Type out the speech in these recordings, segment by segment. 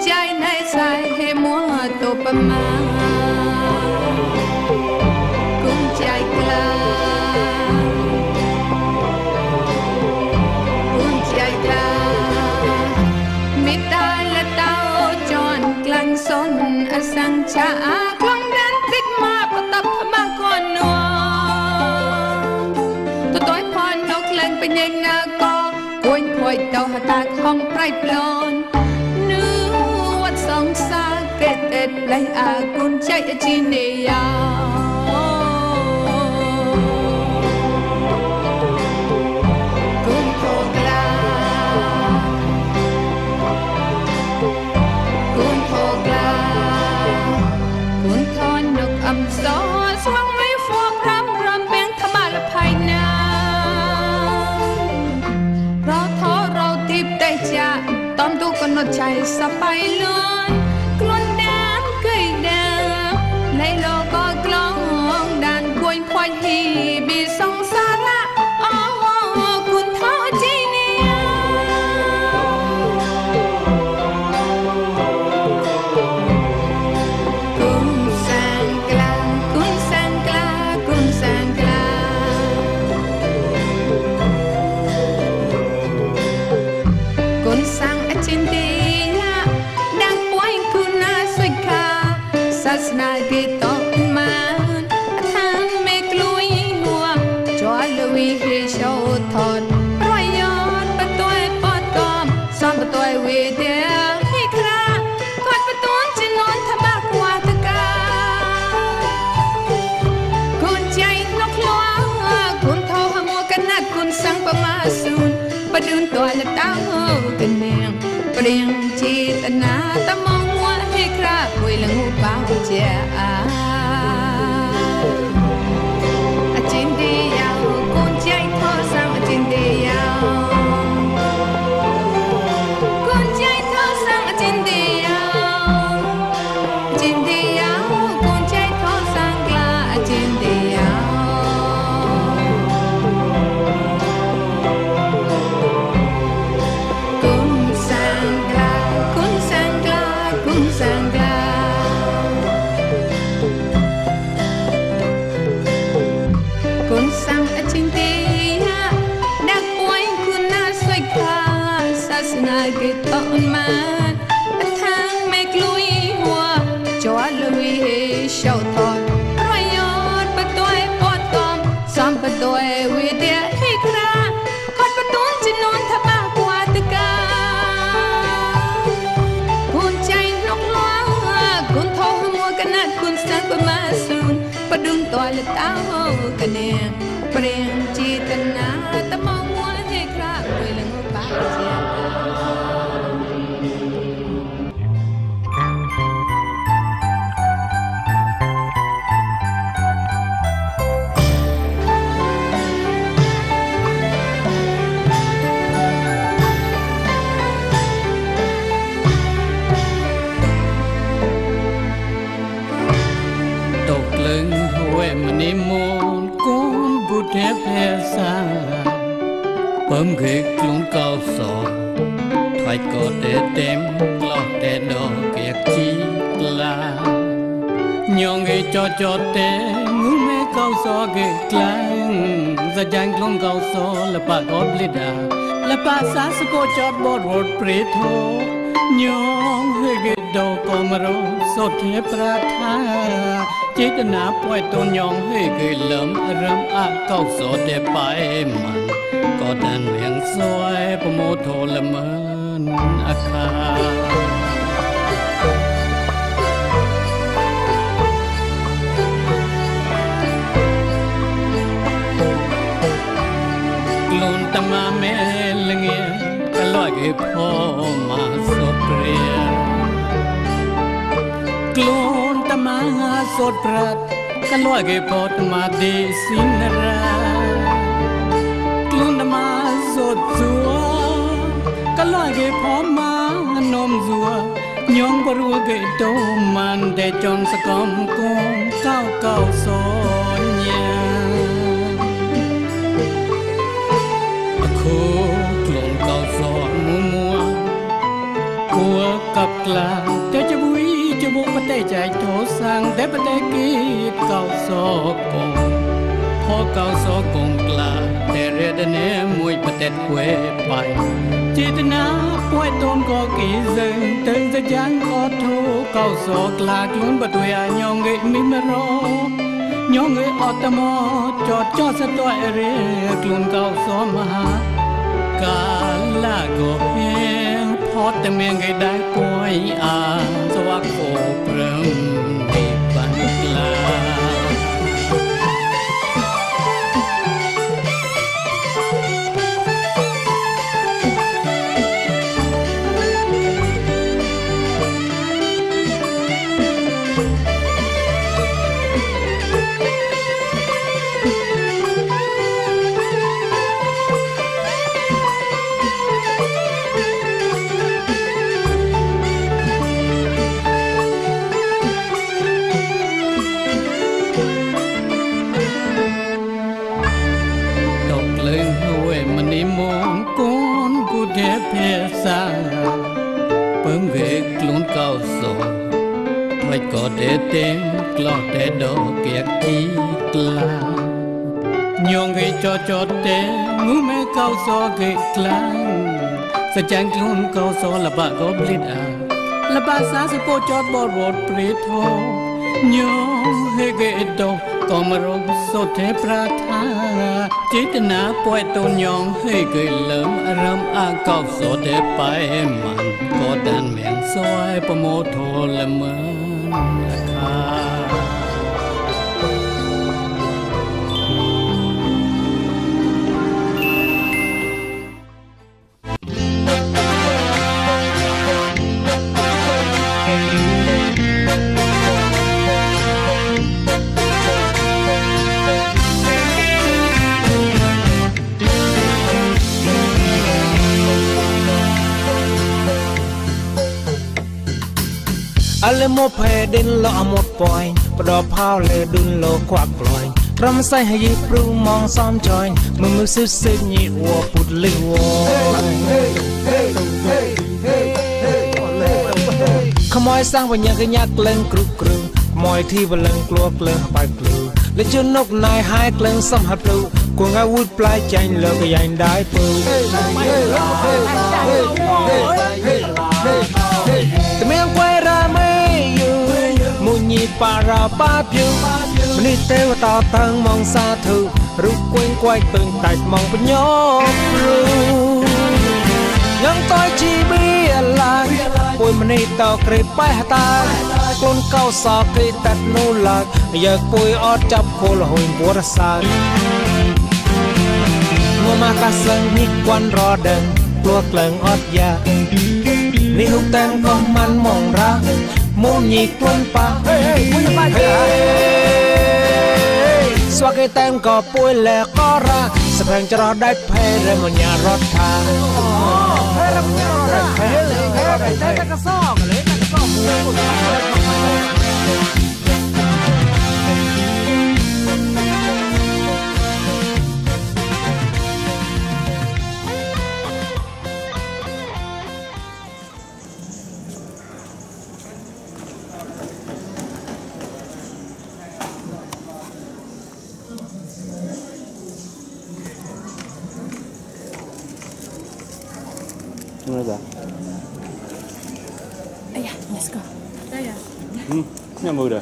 chạy này dài hay mua tổ bầm mà cũng chạy cả cũng chạy cả mi ta là tao chọn clang son ở sang cha con đến tích mà bắt tập mà con nuôi tôi phòn nốc lên bên nhanh na co quên quay tàu hà ta không phải plon nữ vật song xa kẹt tết lấy con chạy ở trên này con thô gla con thô nốc âm gió sang mấy phố rắm rắm bên thăm là phai na tóm tu con nó chạy sắp bay luôn con đàn cây đàn lấy lo có clong đàn quanh quanh hi bị sông xa ra con tháo chi nè con sang cla con sang cla con sang cla con sang India đang quay kuna suika sasna ke ton man thang me klui hua cho lui he show thon royot patoi potom sam patoi we de he kra kot paton chinon thaba kwa taka kun chai nok loa kun tho hamo kanat kun sang pamasun padun to la tao kaneng Priang citana tamong wa hikra Kui lengu pao chia Achin di yao Kun chay tho sang achin di yao Kun chay tho sang achin di yao Achin di yao Kun chay tho sang kla achin di yao cái tọn man thang mẹ lùi hùa cho lùi sầu thon rồi yót bắt tôi bọt com xăm bắt tôi vì địa hay ra con bắt tôi chỉ non tháp ba qua tất cả con trai nóc loa con thâu mua cái nát con sáng con ma sun bắt đun tôi là tao cái nè prem chi tân na tâm mong muốn hay ra vì là ngô ba Thép he xa bấm ghế luôn cao sọ thoại có để tem lo để đo kiệt chi là nhong ghế cho té ngủ mê cao sọ ghế clang ra dang luôn cao sọ là bà gót lida là bà xa sự cô chót bọt bọt pre thô nhong ghế đầu có mà rô sốt thép ra tha chế tên áp quay tôn nhong hơi cười lấm râm cao số để bay mặn có đàn miệng xoay bờ mô thô lâm ơn kha luôn tâm mẹ lưng nghe cái loại cái phô mà sốt rìa luôn tâm sốt prat cái loại cái phô mà đi xin ra luôn tâm sốt chúa cái loại cái phô mà nôm rùa nhong bờ rùa cái tô man để chọn sắc com con cao cao sốt nhà khô luôn cao sốt mua mua của cặp là để cho vui cho bố bắt tay chạy thổ sang để bắt tay kí cao so cùngพอเก่าสอกงกลาแต่เรดเนมวยประเทศเวไปจิตนาป่วยต้นก็กี่ซึงตึงจะยังขอทูเก่าสอกลากลุ้นบัดเวียยองเงยมิมรอยองเงยออตมอจอดจอดสะตัวเรกลุ้นเก่าสอมหากาลาโกเฮพอแต่เมียงเงยได้ป่วยอาสวักโอเปรมดีบันกลาก็ได้เต็มกลอดแต่ดอกเกียกที่กลายองเกยจอจอดแต่งูแม่เก่าซอเกยกลางสะจังกลุ่นเก่าซอละบะก็บลิดอาละบะสาสโปจอดบอดวอดปรีโทยองเฮเกยโตก็มารบสดเทปราธาจิตนาป่วยตนยองให้เกยเริ่มอารมณ์อาเก่าซอเทไปมันก็ดันแม่งซอยประโมโทละเมืออะไรโมเพดินละหมดปล่อยปลอบพาวเลยดุนโลควักลอยรำใส่ให้ยิบรูมองซ้อมจอยมือซื้อซื้อยี่วัวปุดลิวัวขโมยสร้างวันยังกระยักเล่นกรุกรูขโมยที่วันเล่นกลัวเกลือไปกลัวและจนนกนายหายเกลือซ้ำหัดรูกวงอาวุธปลายใจเลิกยังได้ปูแต่ไม่ยังไกวราไม่มุนีปาราปาพิวมันนี่เทวตาตั้งมองสาธุรูปกวนไกวตื่นแต่มองเป็นยอบรูยังต้อยชีบีอะไรป่วยมันนี่ต่อกรีบไปตากลนเก้าสอกกีตัดนูหลักอยากป่วยอดจับโคลหอยบัวรสานงัวมากระสังนี่ควันรอเดินกลัวเกลื่อนอดยานี่หุบแตงก็มันมองรักมุนยีกลนปาสวากิแตงก็ป่วยแล้วก็รักสะแพงจะรอได้เพลเรื่องมันยารถทางเพลมันยารถเพลเลยแต่กระซอกเลยแต่กระซอก Mana Ayah, let's go. Ayah. Yang muda.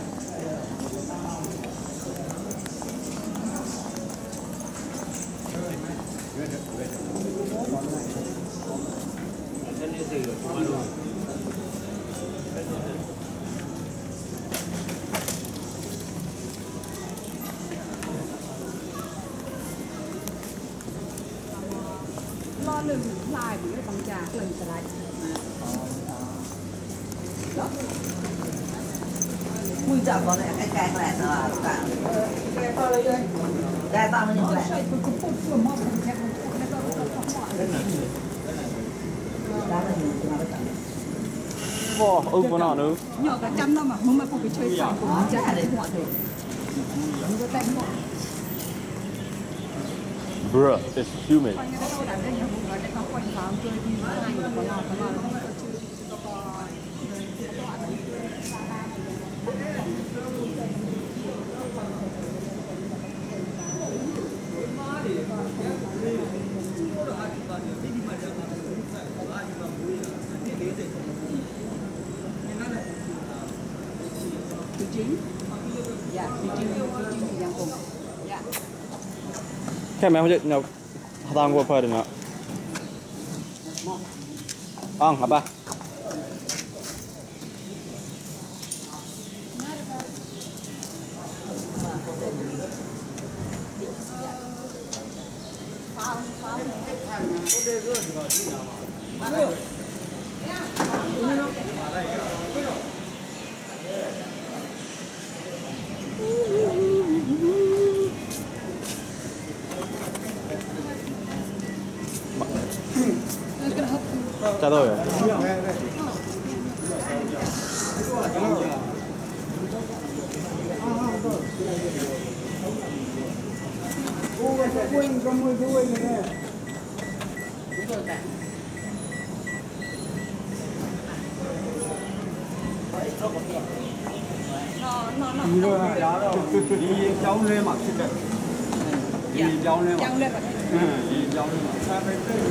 Lo lưng lại bị cái con trà lưng trở lại. Mùi chợ có này cái này là cả cái tao mới nhận lại Wow, con nào nữa? Nhỏ cả trăm đâu mà muốn mà không bị chơi phải cũng chả để mọi người. Có tay mọi. Bruh, it's humid. Quanh cái đâu đặt đây nhà cũng gọi để có quanh vào chơi đi hai người còn lo. chính. Dạ, vị chính thì đang cùng. Dạ. Cái mẹ không chịu nào tao qua phơi được nữa. Hả ba? Cha tôi à? Đi cháu lên mặt xịt đấy. Đi cháu lên mặt. Chăng lên mặt. Đi cháu lên mặt.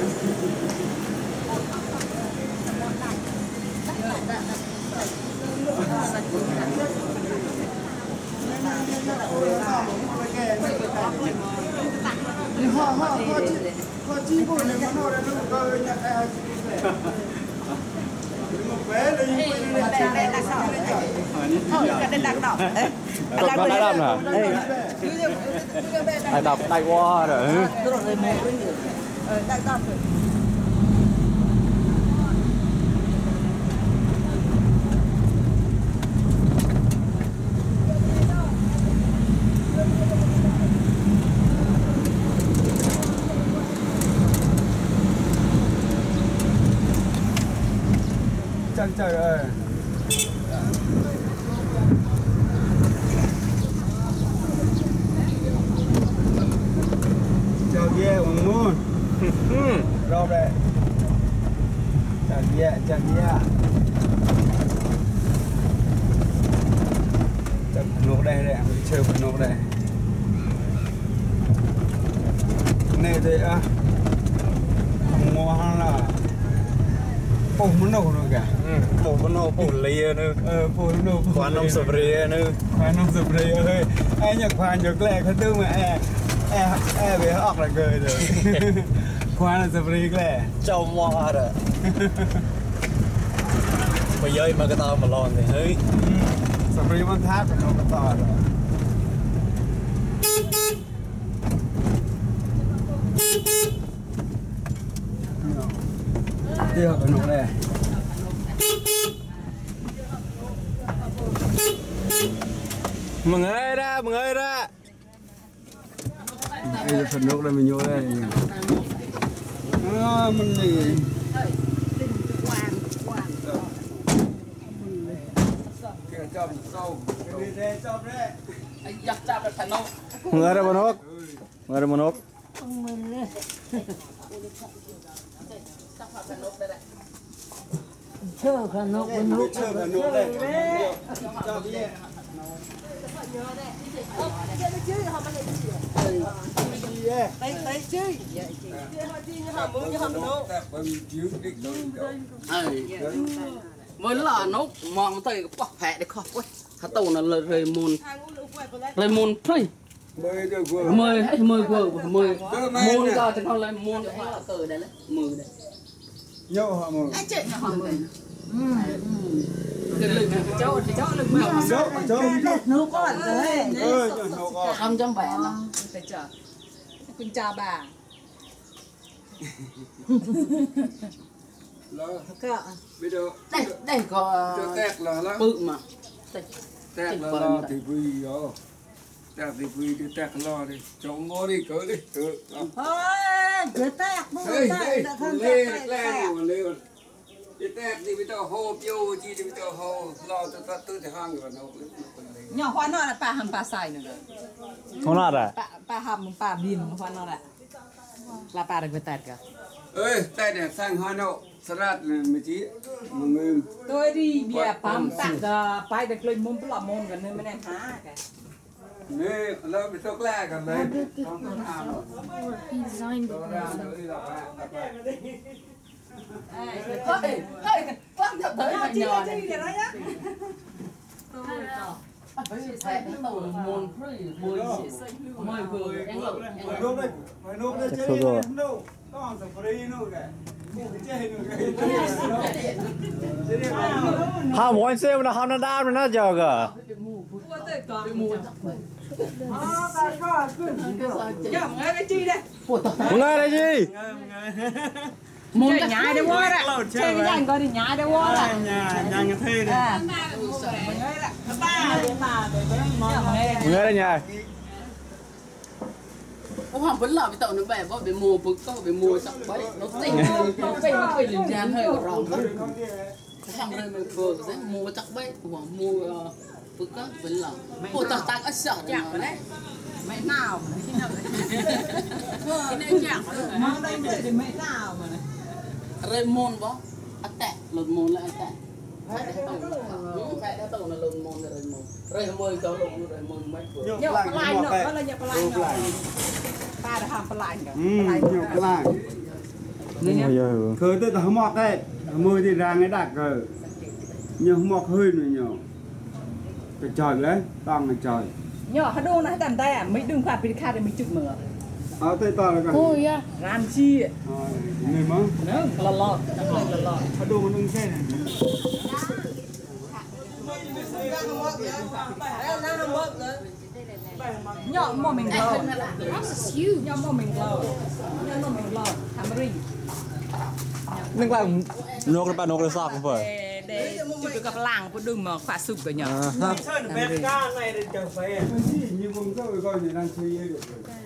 Con đã đâm hả? Ai đập tay qua rồi. Chân trời ơi. Chào ghê ông muốn. Rồi đây. Chào ghê, chào ghê. Chào nốt đây đây, mình chơi phần nốt đây. Này thì mua hàng là phun món đồ nữa kìa. Phun món đồ, phun lia nữa. Phun đồ. Khoan nông sập ria nữa. Khoan nông sập ria ơi. Ai nhặt khoan nhặt lẹ cái tư mà về học là cười rồi. Khoan là sập ria lẹ. Châu mò rồi. Bây giờ mà cái tao mà lon thì hơi. Sập ria vẫn tháp nó có to rồi. Tiêu ở nổ đây. Mừng ơi ra, mừng ơi ra. Đây là phần nốt đây mình vô đây. Mình gì? Mừng ơi ra một hốc. Mừng ơi ra một hốc. Chơi cả nốt bên nốt. Chơi cả nốt đây. Cho đi. Mới là nó mong tới cái bọc hẹ để khó quá hả tàu là lời môn phơi mời hết mời vừa mời môn ra cho nó lên môn để nó từ đây đấy mời đây Nhậu họ mời. Anh chị họ mời. Cái lực cháu lực mà Cháu Nấu con rồi. nấu con. 500 bẻ là phải chờ.คุณcha bà. Bây giờ đây có tẹt là bự mà tẹt là lo thì vui đó. Tẹt thì vui thì tẹt lo đi. Cháu ngó đi cỡ đi. Thôi, cứ tẹt mua Hey, tẹt là thân lên lên. Cái tẹt thì bây giờ hô piêu chi thì bây giờ hô lo cho ta tư thì hang rồi nó Nhỏ hoa nọ là bà hầm bà xài nữa. không là rồi. Bà hầm bà bìm hoa nọ là bà được về tẹt cả. ơi tay để sang hoa nậu salad là mấy chí mọi người Tôi đi bia pam tạc phải được lên môn là môn gần nơi mới nên há cả. nè nó bị sốc la cả đấy không có nào nữa Ê, con thật tới là nhỏ này. How one sale nó không nó đam rồi nó giờ kìa. Nghe đây gì? Muốn nhái để qua đó. Chơi cái dành coi thì nhái để qua đó. Nhà nghe thế này. Nghe đây nhà. Ông Hoàng vẫn làm cái tàu nó bẻ vào để mua bực có để mua sắp bấy nó tỉnh nó phải liền gian hơi của rồng thôi thằng đây mình vừa sẽ mua chắc bấy Hoàng mua bực có vẫn làm ô tao tăng ở sợ chảo đấy mày nào cái này chảo Mang đây về thì mấy nào mà này. rồi môn bó ăn tẹt lột môn lại ăn tẹt phải đã tàu là lột môn rồi môn cháu lột rồi môn mấy vừa Nhậu lại nữa, đó là nhậu lại nữa. Ta đã làm lại nữa. Nhiều cái này khởi tới tao mọc đấy mưa thì ra cái đặc rồi nhiều mọc hơi nữa nhiều cái trời đấy toàn là trời Nhỏ hết đô nó tầm tay à, mấy đừng phạt bị khát để mấy chụp mở. ở tây toàn là Ôi à, làm chi ạ? người mơ Nó là lọt. ở đâu mà nâng xe này Nhỏ mà mình lọt. Nhỏ mà mình lọt. Nhỏ mà mình lọt. Thảm rì. Nâng lại nô cái bạn nô cái sọc không phải. Để chụp được gặp làng của đừng mà khóa sụp cả nhỏ. nhưng vùng có coi thì đang chơi được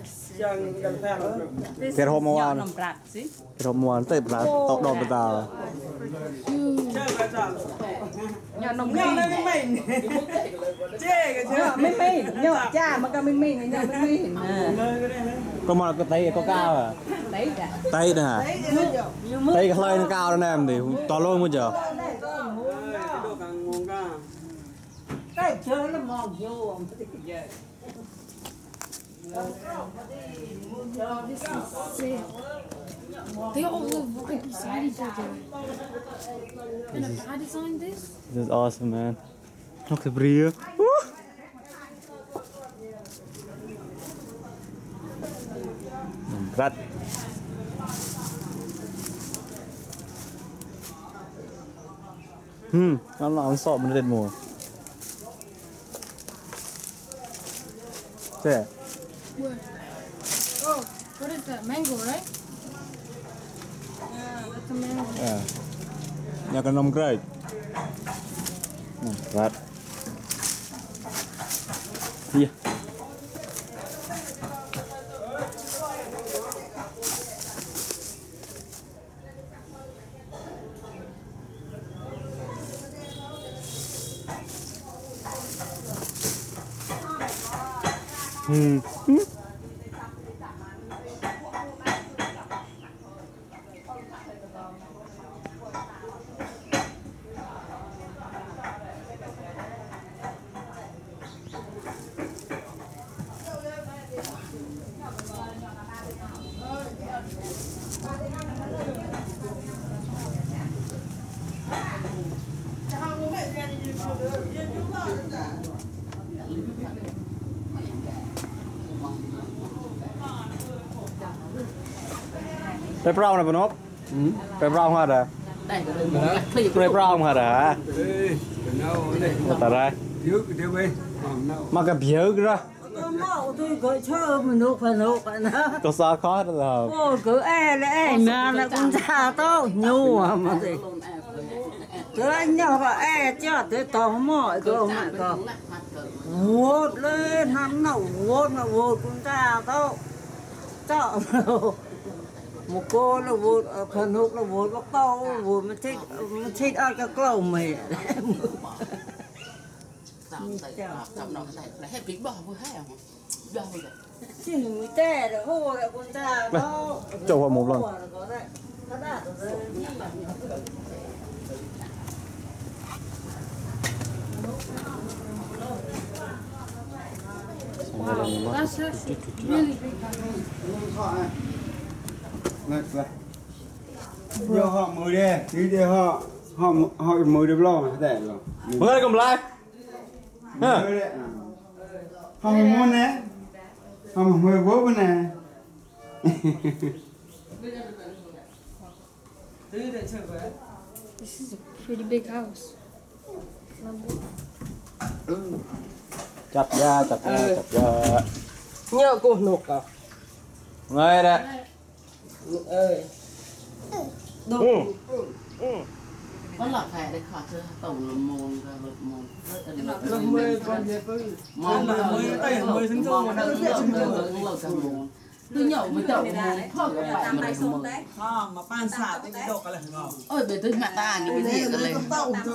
Kết hôm Nhỏ qua nằm rạc xí. kết hôm qua tết là tọt đòn bờ tàu. Nhỏ nồng mình. Chê cái chứ. Nhỏ mình. Nhỏ cha mà cả mình. Nhỏ mình. Có mà cái tay có cao à? Đấy đã. Tay nè hả? Tay cái hơi nó cao đó em thì to luôn bây giờ. Cái chơi nó mòn vô. They all live right beside each other. And if I designed this, This is awesome, man. Look at the brio. Right. Nó sọ mình lên mùa. Thế. where? Oh, what is that? Mango, right? Yeah, that's a mango. À. Nhà cái nông cây. Right. Here. Cái brown này nó cái brown hả đó đây cái cái brown hả đó tao ra mà cái biểu cái đó Mạo tôi gọi chơi mình nộp phải nè. có sao khó rồi Ôi cứ e mà lại con già tao nhu à mà gì. Cứ anh nhỏ và cho tới tò mỏi cơ mà cơ. Vốt lên hắn nổ vốt mà vốt con già tao. Chọ một cô là vốt phần hút là vốt bóc tao vốt mà thích ăn cái cầu mày. Nó là hết kính bò vừa hết không? Đâu rồi? Chỉ mới tè được hô lại con già tao. cho vào một lần Wow, that's really big. nhiều họ mới đi tí đi họ mới được lo để rồi mời cầm lại Không muốn nè. Không mười bố bên nè. This is a pretty big house. Chặt ra. nhớ cô nộp cả Ngay đây. ơi có lọt thẻ để khỏi chơi tổng là môn và lượt môn rất là mười con gì cứ môn mười sinh chung mà đâu cả môn tôi nhậu mới đậu môn thôi phải mà đầy môn mà pan xả thì cái độ cái là ngon ôi bởi tôi mẹ ta những cái gì cái này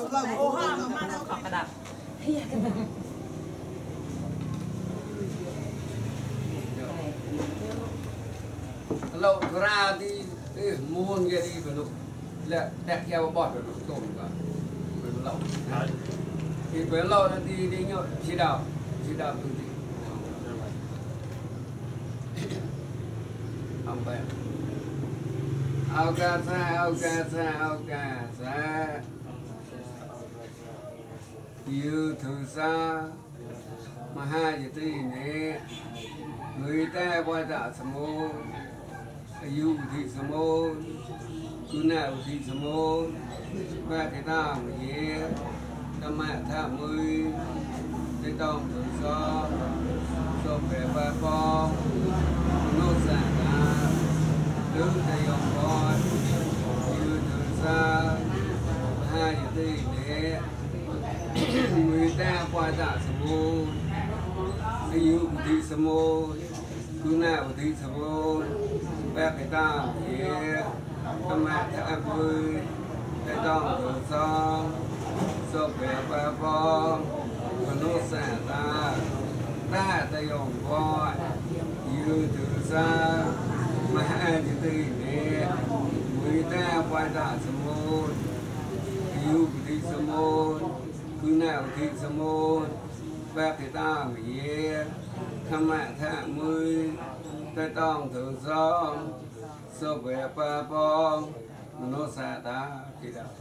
lâu ra đi muôn cái đi phải lúc là đẹp theo bọt phải lúc tổn cả phải lâu thì phải lâu là đi nhậu chỉ đạo từ gì không phải ao ca sa yêu thương xa mà hai giờ tí này người ta qua tạ sớm môn yêu thì sớm môn cứ nào thì sớm môn ba cái ta mà nhé năm mẹ thả mươi cái tông thường so về ba con nó xả ra đứng đây ông con yêu thương xa hai giờ tí này người ta qua tạ sớm môn yêu thì sớm môn cứ nào thì sớm môn ba cái ta kia năm mẹ thả mươi cái tông thường so về ba con nó xả ra ta tay ông con yêu từ xa mà hai chữ từ nè người ta qua tạ sớm môn yêu thì sớm môn cứ nào thì sớm môn ba cái ta nghỉ thăm mẹ thả mươi cái tông thường so về ba con nó xả ta thì đó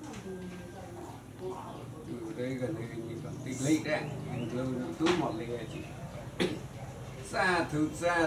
đây gần đây như vậy tí lấy đấy lưu túi một lấy chị xa thực xa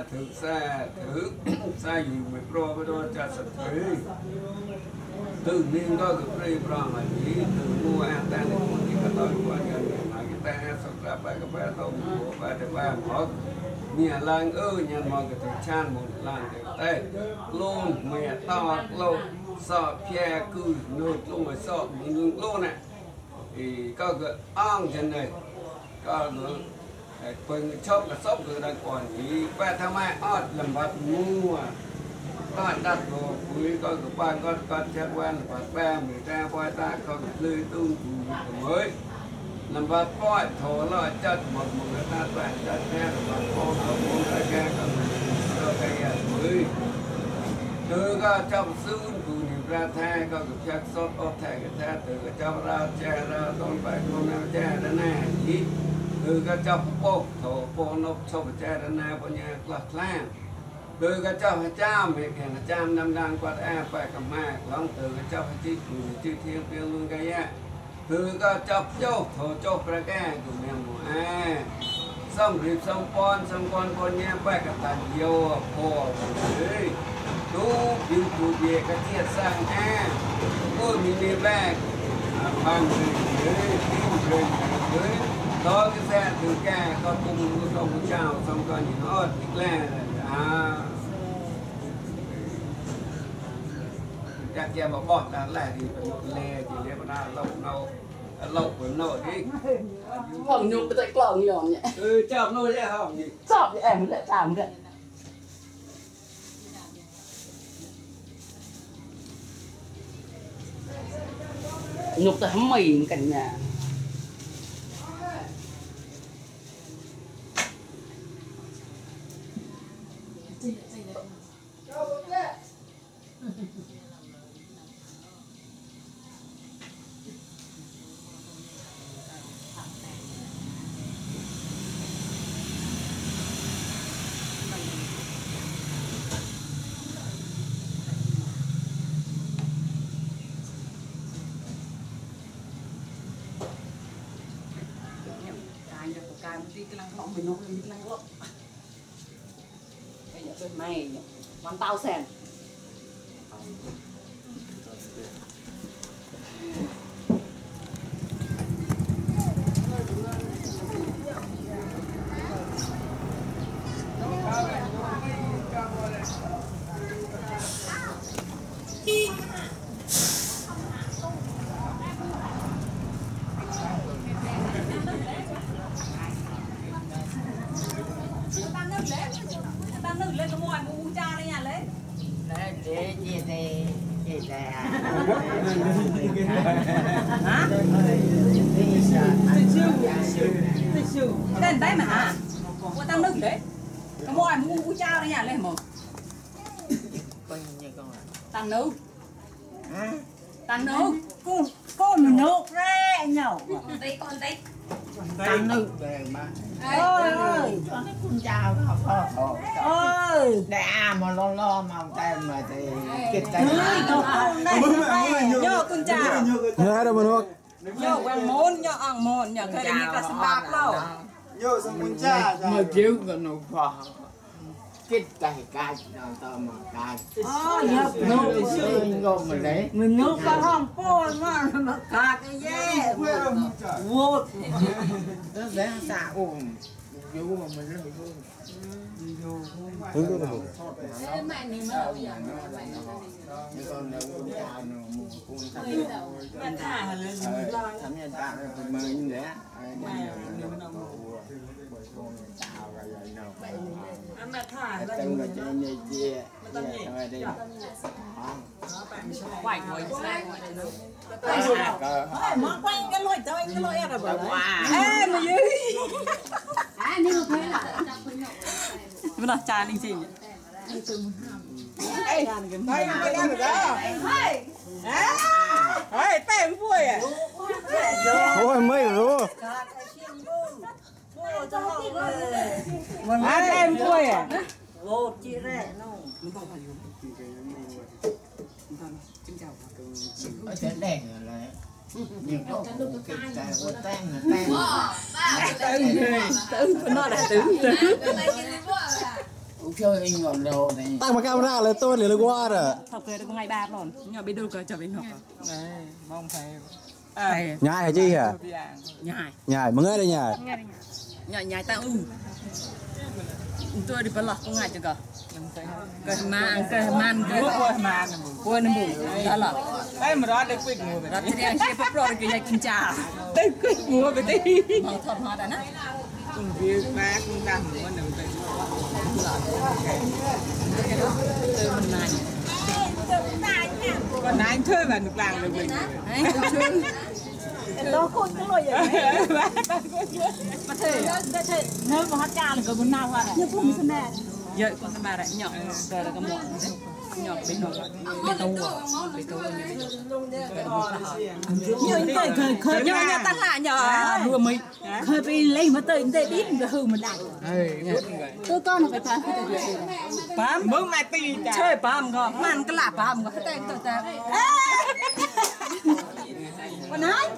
dù mới pro với đôi cha sạch thế tự nhiên đó được đây pro mà chỉ từ mua ăn ta để mua thì cả tôi qua gần mà cái ta sắp ra phải cái bé tôm của ba để ba mất nhà làng nhà mọi cái thằng chan một làng để tay luôn mẹ to lâu sợ phe cứ nốt luôn mà sợ mình luôn này thì có cái ong trên này có cái quên chốc là sốc rồi đang còn gì ba tham ai ót làm bát mua có đặt đồ cuối có cái ban có chết quan bát ba người ta qua ta có cái lưới tung mới làm bát coi thổ lo chất một người ta toàn chất nghe bát con không cái cái mới từ có trong xương ra thay có cái chất sốt ốp thay cái thay từ cái trong ra che ra tôn phải con nào che ra nè gì từ cái trong bốc thổ bốc nộp cho cái che ra nè bao nhiêu lật lan từ cái trong cha mẹ cái cha năm đang quạt e phải cầm ma lắm từ cái trong chi chi thiên phiên luôn cái á từ cái trong châu thổ châu ra cái của mình xong rịp xong con nhé phải cái tàn yêu của đấy tú yêu cụ về cái thiệt sang ôi mình đi về bằng người đó cái xe từ ca con cùng xong chào xong còn những ớt là chắc chắn mà bọt là thì phải một lè thì nếu mà lâu của nội đi hỏng nhục cái lỏng nhỏm nhỉ chọc nôi đấy hỏng gì chọc thì em lại làm cái nhục tới hấm mì cả nhà đi cái lăng lọng mình nó đi cái lăng lọng cái nhà bên mày hoàn tao sen ta nữ lên cái mồi mua cha đây nhà lấy hả tên đấy mà hả của ta nữ đấy cái mồi mua cha đây nhà lấy một ta nữ con nộp ra nhậu con tí tăng nữ ơi con chào ơi để mà lo mà tem mà thì kịch tay nhớ con chào nhớ đâu mà nó nhớ quen môn nhớ ăn môn nhớ cái này cả bạc đâu nhớ xong muốn cha mà chiếu cái nó phò kịch tay cái nào tao mà cái ngô mà đấy mình nộp vào hòm phôn mà cả cái dê vô nó bé xả ôm vô mà mình rất hướng đó nhưng còn đâu cũng chào nó mua cũng thằng thằng nhân ta thì mình đấy chào rồi nào ăn mà thả là từng là chơi như chia rồi đi quẩy ngồi xe mà quanh cái lối tới cái lối em là bảo ê mà gì nhưng mà thế là bây giờ trà linh gì đây cái đang ở đó ê tem vui à ôi mấy rồi tem vui à vô chi rẻ nó ở trên đèn rồi này nhiều lúc kịch tay của tem nó là tứ chơi anh còn đồ này tăng mà camera là tôi liền qua rồi học về được ngày ba rồi nhưng bây giờ trở về học mong thầy nhai hả chi hả nhai mà nghe đây nhai nhai ta tôi đi bật con ngày chưa cả cái man cái quên bụng đó là đây mà đó để quyết mua đó thì anh sẽ bắt rồi cái này kinh trà đây quyết mua cái tí mà thọt hoa đã nè cùng việc ba cũng đang mua nằm đây mình này còn anh thuê mà được làm được mình đó con cái loại vậy mà thế nếu mà hát cha là có muốn nào hoa này nhưng không biết mẹ vậy con xem bà đấy nhỏ rồi là cái mỏ nhỏ bên nó bên tàu khơi nhỏ nhỏ tan lại nhỏ vừa mới khơi bị lấy mà tới đây biết là hư mình lại tôi con là phải phá bám mướn mai tì chơi bám có man cái lạ bám có tay tôi ta con nói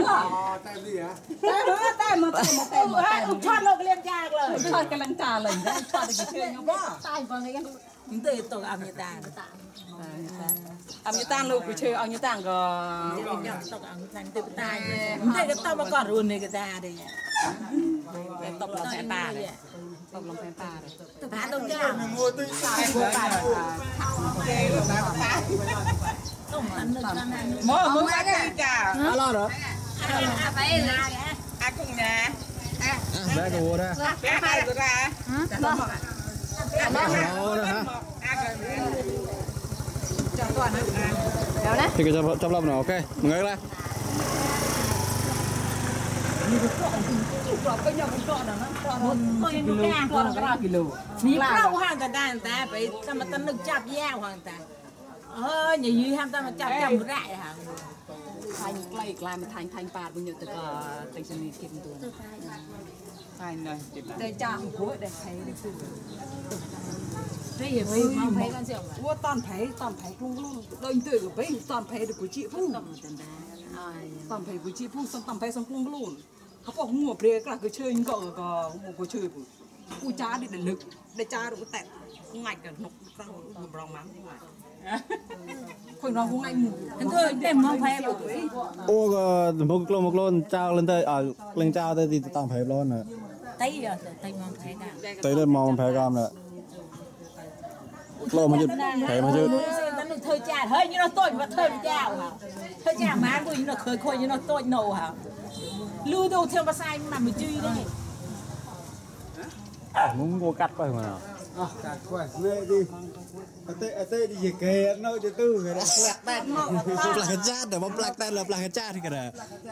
tay mà thoát lô cái lem cha rồi thoát cái lem trà lần đấy thoát cái chơi nhau bó tay còn cái chúng tôi tổ ăn như ta ăn như tan luôn chơi ăn như tan có tổ ăn thành từ tay đây cái tao mà còn luôn này cái ta đây tộc lòng phe ta đấy tộc lòng phe ta đấy phá đông cha mua tôi xài của bà mua mướn mai tì chả lo rồi cùng nhà bé cái vô đó bé hai bữa ra đó hả cho toàn thì cái trong lòng nó ok mọi người đây มีเปล่าห่างกันได้แต่ไปทำมาตั้งนึกจับแย่ห่างแต่อย่ายื้อห้ามตั้งมาจับไม่ได้ห่าง thành cây làm thành bạt bây giờ từ từ chân đi kiếm tuổi thành này đây chạm cuối để thấy đi từ đây là mấy mấy con rượu quá toàn thấy luôn luôn đôi tuổi của bé toàn thấy được của chị phu toàn thấy của chị phu xong toàn thấy xong luôn luôn เขาบอกหัวเปรี้ยก็คือเชื่อยิ่งก็หัวก็เชื่อกูจ้าดิเดลึกได้จ้าดูแต่กูง่ายกันนกตั้งหัวบรองมั้งคนน้องกูง่ายหมูทั้งเธอเต็มมองแพ้หมดเลย ô một lon trao lên tới lên trao tới thì tạm phải lon rồi ตีอ่ะตีมองแพ้กัน tới đây mong phải cam rồi lon mà chứ phải mà chứ นั่นเธอจ้าเฮ้ยนี่เราต้นว่าเธอจ้าค่ะเธอจ้ามากูนี่เราเคยคุยนี่เราต้นโนค่ะlưu đồ theo bà sai mà mới chui đây muốn mua cắt coi mà nào cắt coi mẹ đi ở tây đi về kề nó cho tư rồi đó plak chat để mà plak tay là plak chat thì cái này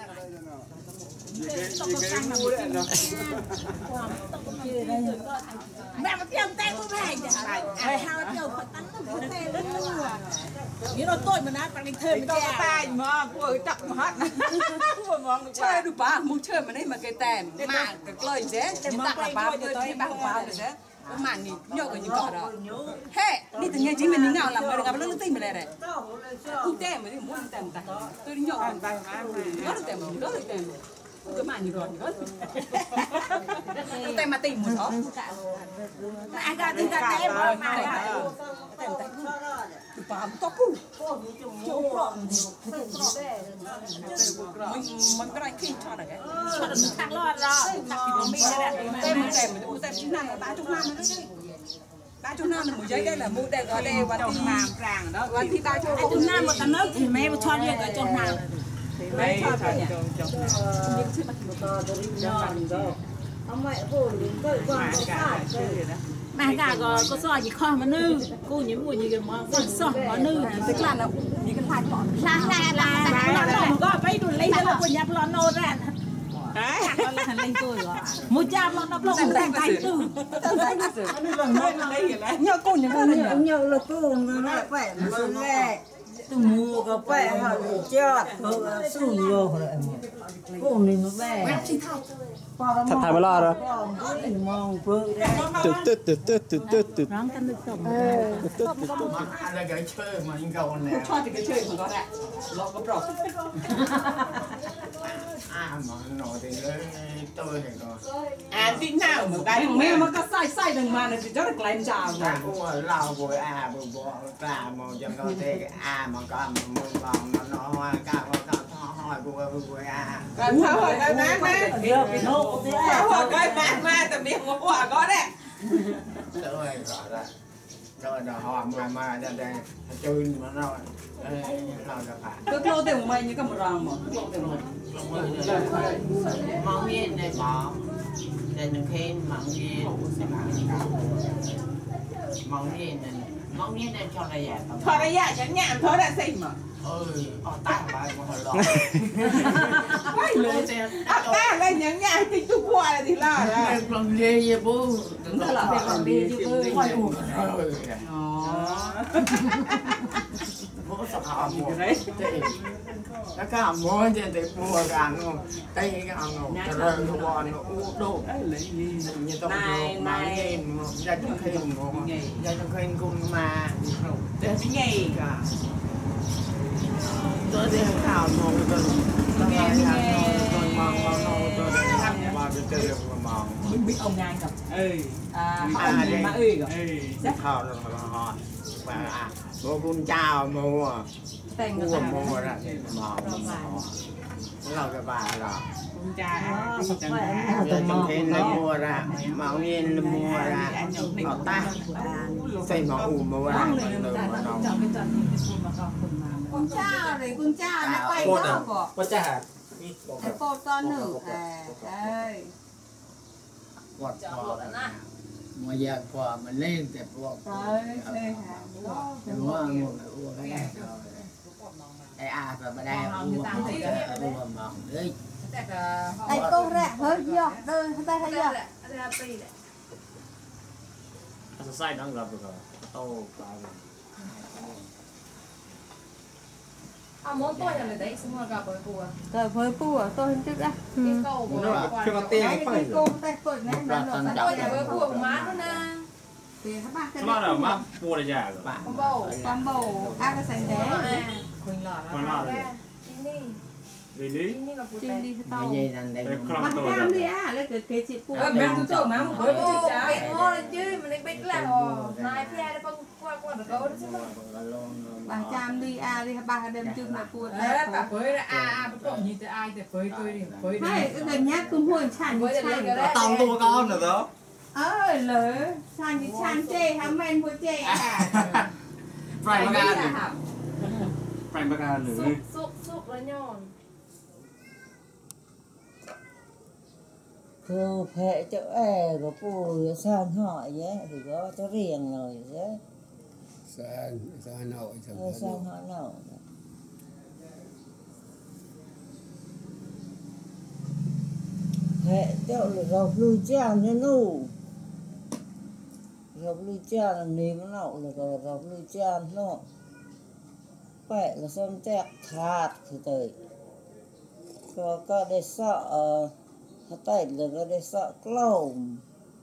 mẹ mà tiêu tay của mẹ ai hao tiêu phải tắn nó tay rất nhiều như nó tôi mà nó bằng đi thuê mình tay mà của chặt mà hết của mong chơi được ba muốn chơi mà đây mà cái tèm mà cái lời thế nhưng tặng là ba tôi ba ba rồi đấy mà nhỉ nhớ cái gì đó hey đi từ nhà chính mình như nào làm mà gặp nó tin mình này này cũng tèm mà đi muốn tèm ta tôi đi nhớ bàn tay mà có được tèm cái mà như rồi tèm mà tìm một đó anh ra tìm ra tèm mà tèm bà to cú mình có ai khi cho được cái cho được thằng lo rồi thằng thì mình đây tèm chín năm là 30 năm nữa đấy 30 năm là một giấy đây là mua đây ở đây và trong làm ràng đó và thì 30 năm mà cả nước thì mấy mà cho riêng ở trong nào mấy cho cái mà cả có soi gì khoa mà nư cô nhớ mùi gì mà soi mà nư tức là những cái hạt bỏ là có mấy đồ lấy ra là của nhập lon nô ra đấy thành lên tôi rồi một trăm lon nắp lon thành từ nhớ cô nhớ là cô nó phải nghe từ mùa có phải họ cho sùn vô rồi cô này nó bé thật thay mới lo rồi mong phương từ ráng cân được tổng anh là cái chơi mà anh cầu này cho thì cái chơi của nó đấy lo có rồi mà nổi thì tôi thì có tin nào một cái mẹ mà có sai đừng mà thì rất là lên chào rồi cũng lao bồi bồi cả một trăm nó thế mà có một vòng nó hoa cả hỏi bồi còn sao hỏi cái má tầm miệng một quả có đấy rồi rồi đó họ mà đây chơi mà nó lo được phải cứ lô tiền của mày như cái một ròng mà mong nhiên này bỏ để những khi mong nhiên này cho này thôi đây dạ chẳng nhảm thôi đã xinh mà tay bài mà hồi lo ta lên những nhà thì chụp qua thì là làm gì vậy bố nó là phải làm đi chứ bố quay buồn bố sập họ mua đấy nó có hầm mua trên thì mua gan luôn đây cái hầm nó rơi nó bò nó u đồ như tôi mà nghe ra trong khi ra trong khi cùng mà để cái nghề cả tôi đi khảo một cái nghe tôi mong tôi làm mà cái chơi mong biết ông nhai rồi mà ơi rồi rất hào rồi họ và mua con chào mua mua ra mò lo cái bà là con trai trong khi nó mua ra mạo nhiên mua ra họ ta xây mà mua ra con cha nó quay đâu của con cha cô con nữ đây quạt mua giờ qua mình lên thì buộc mua cái rồi mà đây mua mỏng đấy ai cô rẻ hơi giọt đây ta thấy giọt sai đang gặp rồi tao món tôi là đấy xong rồi gặp với bùa tôi hôm trước đã cái câu của khi mà tiền phải cô tay cột này nó tôi là với của má nữa nè thì các bác nó là má mua để già rồi con bầu ăn cái sành thế Quỳnh lọ còn lọ rồi Vì lý. đi tàu Gì rằng đây. Mà cam đi à, lấy cái chị phụ. mẹ tôi chỗ má một bữa tôi chả Biết ngon chứ mà nên biết là nai phe nó qua được câu đó chứ Bà cham đi à đi bà đem chừng mà phụ. bà bơi là bắt cậu nhìn thấy ai thì bơi tôi đi bơi đi Hay cái nhát cũng hồi chăn đi chăn. Tông tua con nữa đó. Lỡ chăn đi chăn chê hả men vui chê à. Phải bạc à nữa. Sụp nó nhon Cô phải chỗ của phụ san hỏi nhé thì có cho riêng rồi chứ. Sao Hà Nội San hỏi nào. Hệ chỗ là gọc lưu chan cho nụ. Gọc lưu chan là nếm nậu là gọc lưu chan nó. Phải là xong chạc thạt thì tới. Có để sợ tay là có để sợ clồng.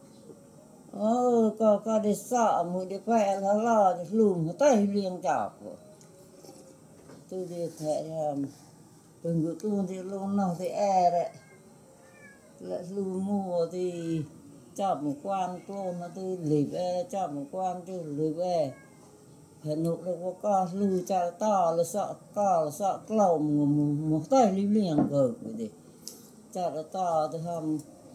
Có để sợ mùi để phải là lo để lùm tay liền chọc. Tôi đi thể đừng có tuôn thì luôn nào thì đấy. Lại lùm mùa thì chọc một quan clôn nó tôi lịp chọc một quan tôi lịp phải nụ nó có con lùi cho to là sợ clồng một tay liền gợp vậy cho nó to thì hầm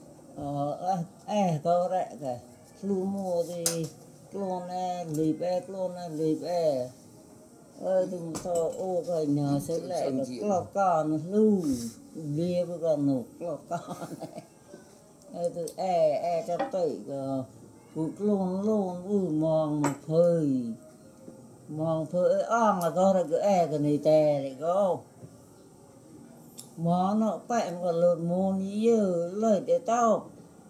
có rẻ kìa lưu mua thì clone lịp đừng to ô cái nhờ sẽ lại là clone con lưu lia với con nụ clone con này từ cho tẩy cụ clone luôn mòn một hơi mòn phơi on là có cái cái này tè này có món nó phải mà lột môn như lời để tao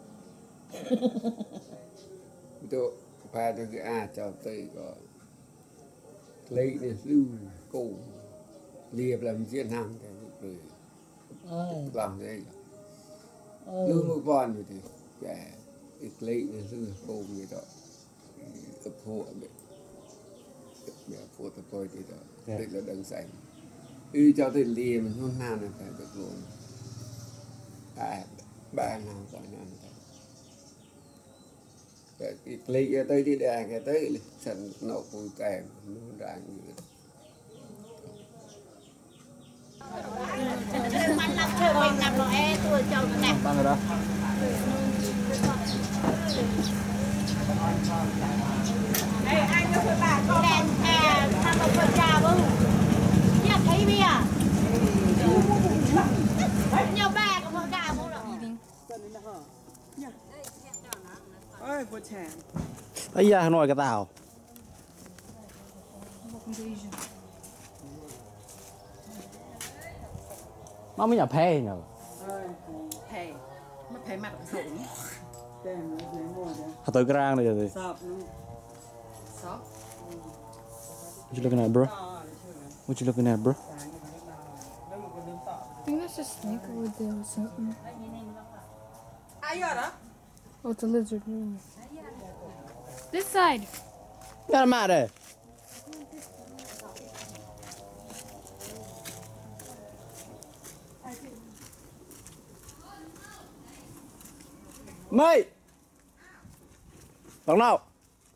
tôi phải được cái cho tới có lấy để lưu cổ liệp làm chuyện hàng cái rồi làm thế lưu một con như thế cái lấy để lưu cổ như đó tập hộ mẹ phụ tập tôi thì đó đây là đằng sành cho tới liệp mình không nào là phải được luôn ba nào gọi nào cái lấy tới đi đà cái tới sẵn nấu cùi kèm nó ra như vậy mình làm chơi mình làm rồi tôi cho nó nè Bằng rồi đó. Ê, anh có phải bà con đèn thằng một phần trà không? Nhạc thấy bia nhiều bà có một gà không đâu ơi vô chèn Ấy da nói cái tao. Nó mới nhà phê nhờ. thề mất thấy mặt sổ tên nó lấy mua đấy Hả tới cái rang này rồi. sọp nó sóp What you looking at, bro? What you looking at, bro? I think that's a snake over there or something. ai giờ đó Oh, it's a lizard. This side. Get him out of there. Mày Bằng nào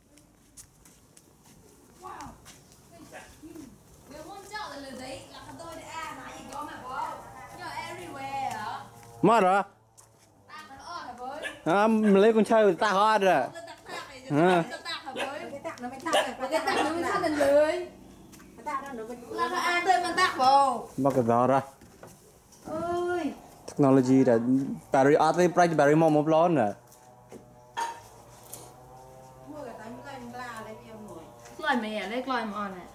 mất rồi mình lấy con trai ta hoa rồi bắt cái đó ra technology đã battery ở đây price battery một lon rồi Lòi mẹ lấy lòi mòn này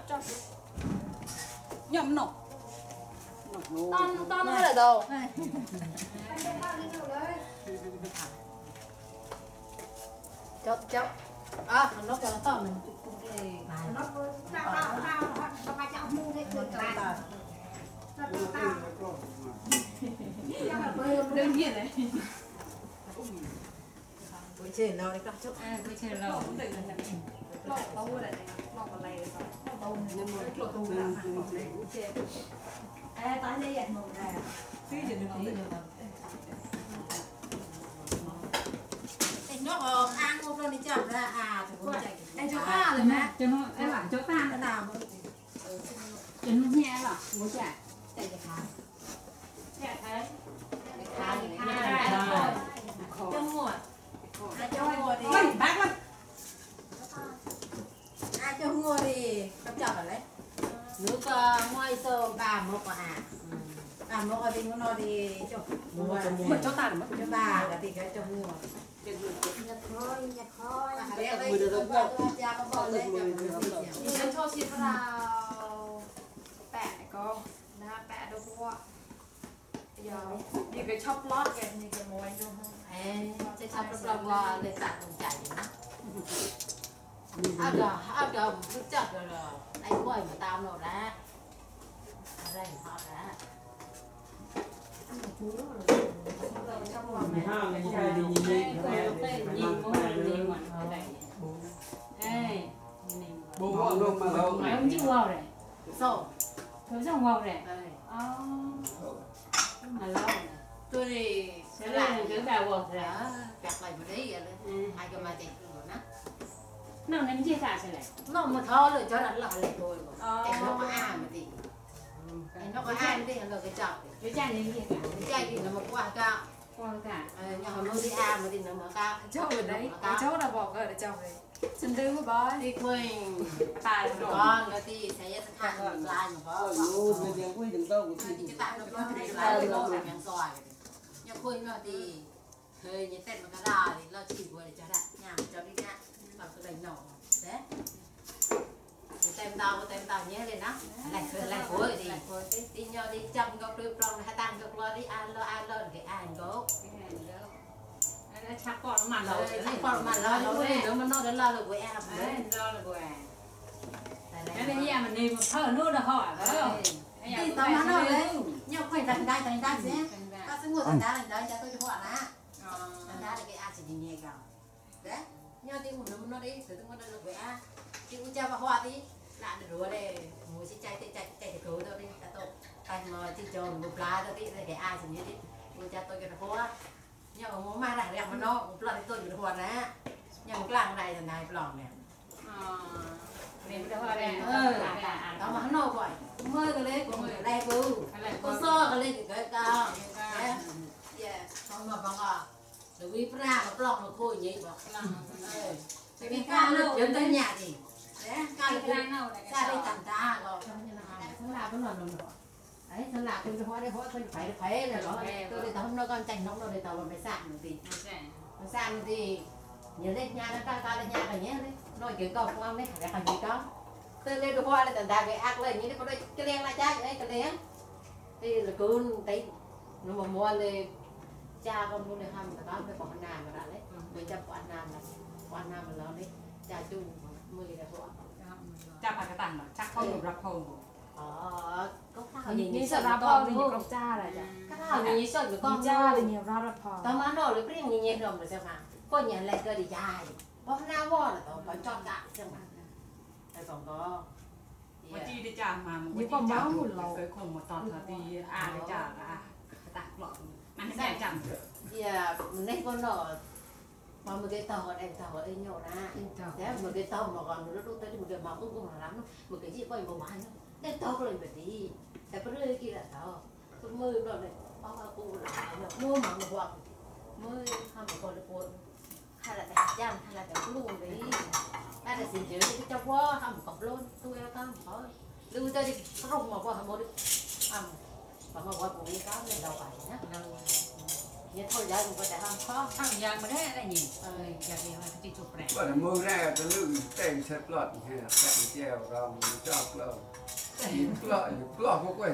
nhầm nổ Con nó ở đâu cháu nó cho nó to mình đương nhiên này Buổi chơi nào đấy các chú. buổi chơi lâu lọt tàu này lọt vào này lọt tàu nên mới lọt tàu là buổi chơi tái đây ăn một này phi được tí nó ăn một lần đi chậm ra thì cũng chạy em cho ta rồi mẹ cho nó em bảo cho ta nó nào mà cho nó nhẹ là bố chạy chạy được hả chạy thấy cho mua cho mua đi bác lắm cho mua đi cầm chậm ở đấy nước ngoài sơ bà một bà một ở bên nó đi cho mua cho ta được cho bà là thì cái cho mua Hãy cho chị vào bẹ cô na bẹ đâu qua giờ như cái chop lót kìa như cái mồi đâu không sẽ chop lót lên tặng chạy áo đầm cứ chặt rồi đánh quay mà tao nó ra đây họ ra bố luôn mà đâu mày không chịu vào này sổ thiếu trong vào này mà lâu này tôi thì sẽ là cái bà buộc rồi gạt lại một đấy hai cái mà chạy rồi đó nào ném chia sẻ sẽ này nó mà thôi rồi cho nó lại thôi chạy nó có ai mà thì nó có ai đi là cái chợ cái chai ném chia cả cái chai thì nó một quả cao con cả nhà họ nuôi đi mà thì nó mở cao châu ở đấy châu là bỏ ở để châu đấy chân đưa của bó đi quên tài con nó thì sẽ thằng lại mà có mình đang quay đừng đâu thì cái tạm nó có cái lại nó là miếng xoài nhà quên nó thì thời nhà tên mà cái đà thì lo chỉ vừa để cho đại nhà cho đi nha bằng cái đánh nổ đấy tem tao nhé lên đó lại cuối thì đi nhau đi chăm gốc đưa trong hai tăng gốc lo đi ăn lo cái ăn gốc nó chắc còn mặt rồi cái con mà lo đấy mà nó đến lo được với em đấy lo được rồi cái bây giờ mình đi một thở nước là hỏi phải không thì tao nói nó đấy nhau quay thành đai sẽ ta sẽ mua thành đai cho tôi cho họ lá thành đai là cái a chỉ nhìn nhẹ cả đấy nhau thì nó đi thử tôi được với a thì cũng cho vào hoa tí lại được rồi đây ngồi chỉ chạy thì cứu thôi đi ta tôi thành mà chỉ cho một lá thôi tí cái a chỉ như đi tôi cho tôi cái hoa nhưng mà muốn mang lại đẹp mà nó một lần tôi được hoa nè nhưng một lần này là này lòng nè mình đâu đây đó mà nó gọi mơ cái lấy của người đây bự con sơ cái lấy cái cao không mà bằng à được đi ra mà lòng nó thôi nhỉ bằng cái cao nó chuyển tới nhà thì đấy cao là ra đây tàn ta rồi thằng nào cũng là đấy thằng nào cũng hoa đây hoa phải là nó tôi đi tao không nó con chành không đâu để tao làm cái sạn một tí sạn thì nhớ lên nhà nó cao lên nhà phải nhé đấy nói chuyện câu không ăn đấy phải làm gì đó tôi lên được hoa lên tận đà cái ác lên như thế có đây cái đen là trái đấy cái đen thì là cứ tí nó mà mua lên cha con mua được ham cả đó phải bỏ ăn nam mà đã đấy mình chăm bỏ ăn nam mà lớn đấy cha chung 10 là bỏ cha phải cái tàn mà chắc không được rập hồn có thằng nhìn sợ ra bò thì nhiều cha này cái thằng nhìn sợ được con cha thì nhiều ra bò tao mà nó được cái nhìn rồi xem mà có nhận lại cơ đi dài bỏ nào bỏ là tao phải chọn đại xem mà hay còn có một chi đi chả mà một như con máu một lầu cái khủng một tọt thở thì đi chả là tạc lợn mà nó sẽ chẳng mình nên con nọ mà một cái tàu ở đây nhỏ ra thế một cái tàu mà còn nó đốt tới một cái máu cũng là lắm một cái gì quay một bài nữa cái tàu rồi phải điแต่ก็เลยกี่ละตอมือโดนเลยเอากูมือหมังหวังมือทำคนละคนถ้าละแต่ย่างถ้าละแต่ลูกเลยถ้าละสิ่งเดียวที่จะว่าทำกับล้นตัวแล้วก็เขาดูจะดิรุ่งมาว่าทำหมดทำมาว่าผมมีก้าวในเราไปนะเนี่ยthôi giờ cũng có thể làm khó thằng giang mà đấy là nhìn giờ thì là cái chụp rẻ bởi mưa ra cho lưng tên xếp lọt hay là cạnh treo rong chọc lợn lợn có quên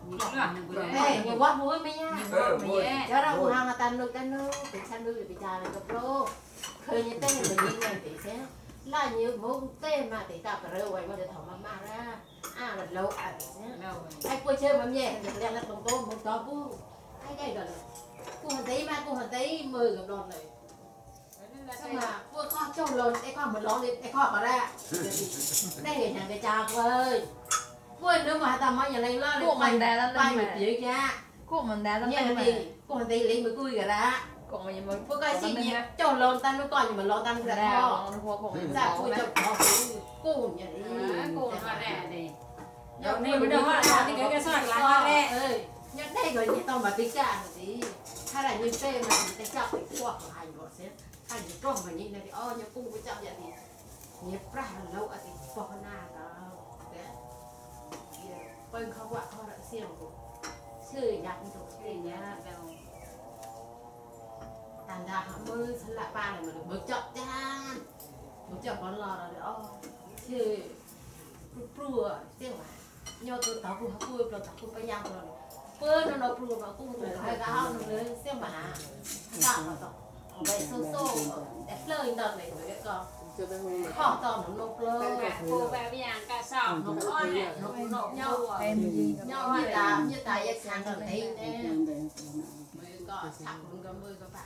đây nhiều quá muối mấy nha cho đâu hàng là tan nước thì san nước thì trà này gặp lô khơi như tên mình nhìn này thì sẽ là nhiều món tên mà thì tạo cả rêu vậy mà để thảo mà ra là lâu ai quay chơi mà nhẹ thì lên là tổng cô một tờ bu ai đây rồi cô hẳn tí 10 gặp đòn này xong mà cô kho trâu lớn cái kho một lon đi cái kho vào ra đây để nhà cái trà ơi quên nữa mà tao mới giờ lên lo Cô mình đã lên bay mà. mà chịu cha Cô mình đã lên nhưng mà. cô tí lấy mà cùi cả đó Cô mình mới cô coi xin nhỉ cho lon tan nó coi nhưng mà lon tan ra đào kho cô mình ra cùi cho kho cô nhỉ cô nó rẻ đi. Giờ này bây giờ họ thì cái xoài lá hoa rẻ. ơi nhớ đây rồi như tao mà tí cả gì hay là như tê mà cái chọc cái quạt hành gọi sẽ hay là trông mà như này thì nhớ cung với chọc vậy thì nhớ ra là lâu thì phò na đó bên không quạt kho lại xiên sư nhặt được cái nhá tàn đà họ mơ thân lại ba này mà được bực chọc chan bực chọc con lò rồi chứ prua tiếng mà nhau tôi tao cũng học tôi tao cũng phải nhau rồi bữa nó prua nó cũng rồi hai cái hao nó lên tiếng mà tạo nó tao vậy sâu đẹp lời đợt này với cái con họ tao nó nộp lời Cô bé bây giờ cả sọ nó con này nó nhau nhau như ta vậy sang thằng thấy nè mới có sắp cũng có mới có bạn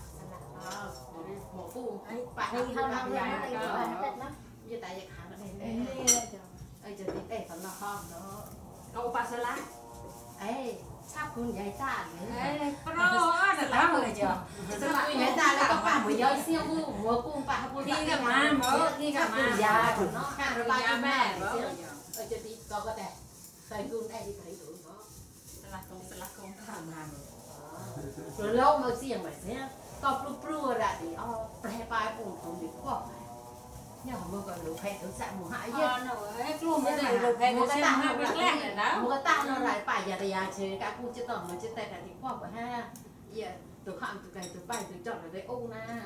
một cu bạn đi hơn năm ngày như ta vậy hàng cái này ơi giờ đi để còn nó không nó câu ba sơ lá ấy sắp cũng vậy ta ấy pro là lắm rồi chứ vậy ta nó có bạn mới giới siêu vu mua cung bạn mua khi cả mà mở khi cả mà già của nó hàng rồi ba mẹ ơi giờ đi có thể tay cung đây đi thấy đủ nó là không tham làm rồi lâu mà xiềng mà thế có pru ra thì pre bài cũng không được quá nhưng mà còn lục hay tưởng sạ mùa hại chứ nó ấy luôn cái này lục hay nó xem hai cái lẻ này đó một cái tao nó lại phải giờ thì chơi cả cu chơi tổng mà chơi tay cả thì quá quá ha giờ từ hạng từ này từ bay từ chọn ở đây ung na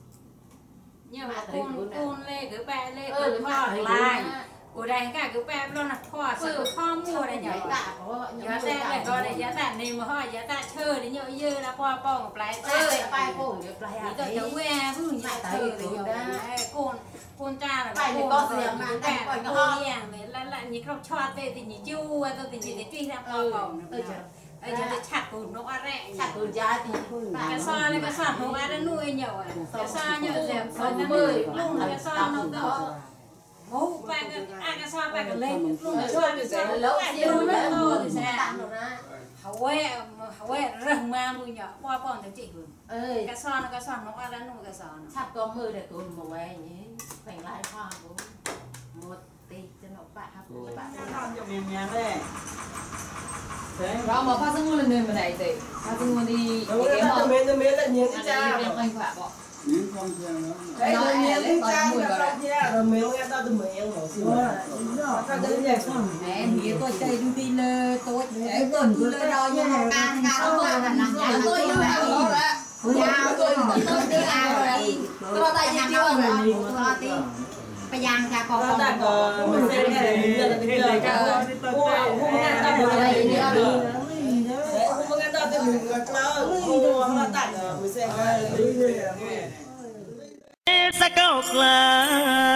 nhưng mà con lê cứ ba lê cứ hoa lại của đây cả cứ ba luôn là hoa sự hoa mua đây nhở giờ ta lại coi này giá ta này mà hoa giá ta chơi để nhớ dư là hoa bông một lại ta bay bông được lại thì tôi nhớ que vui như chơi để nhớ con cha là bay thì có gì mà cả coi nó hoa này là như không cho tê thì như chua tôi thì như thế truy ra hoa bông giờ tôi chặt cùn nó rẻ chặt cùn giá thì cái xoa này cái xoa nó đã nuôi nhiều rồi cái xoa nhở dẹp xoa nó nuôi luôn cái xoa nó đó hú ba cái xoa ba cái lên luôn cái xoa cái xoa lâu luôn nó to thì sao hậu que rừng ma mùi nhỏ qua bọn thằng chị ơi cái xoa nó đã nuôi cái xoa nó sắp có mưa để cùn một ngày nhé phải lại hoa của một tí cho nó bạn học của bạn rồi mà phát sinh luôn nên mà này thì phát sinh luôn đi cái mà tôi là những cái cha anh khỏe bỏ đấy tôi miếng cái cha người ta rồi miếng em ta từ miếng nó xíu ta cái gì không em nghĩ tôi chơi đi lên tôi để tuần tôi lên đó nhưng mà càng tôi là nặng nhà tôi như vậy nhà tôi đi ao rồi tôi tay như chưa rồi tôi đi bây giờ cha con ta có mình sẽ cái giờ là bây giờ ta không nghe ta buồn này đi không nghe ta từ mình ngược lơ không là tại mình sẽ đi sa câu là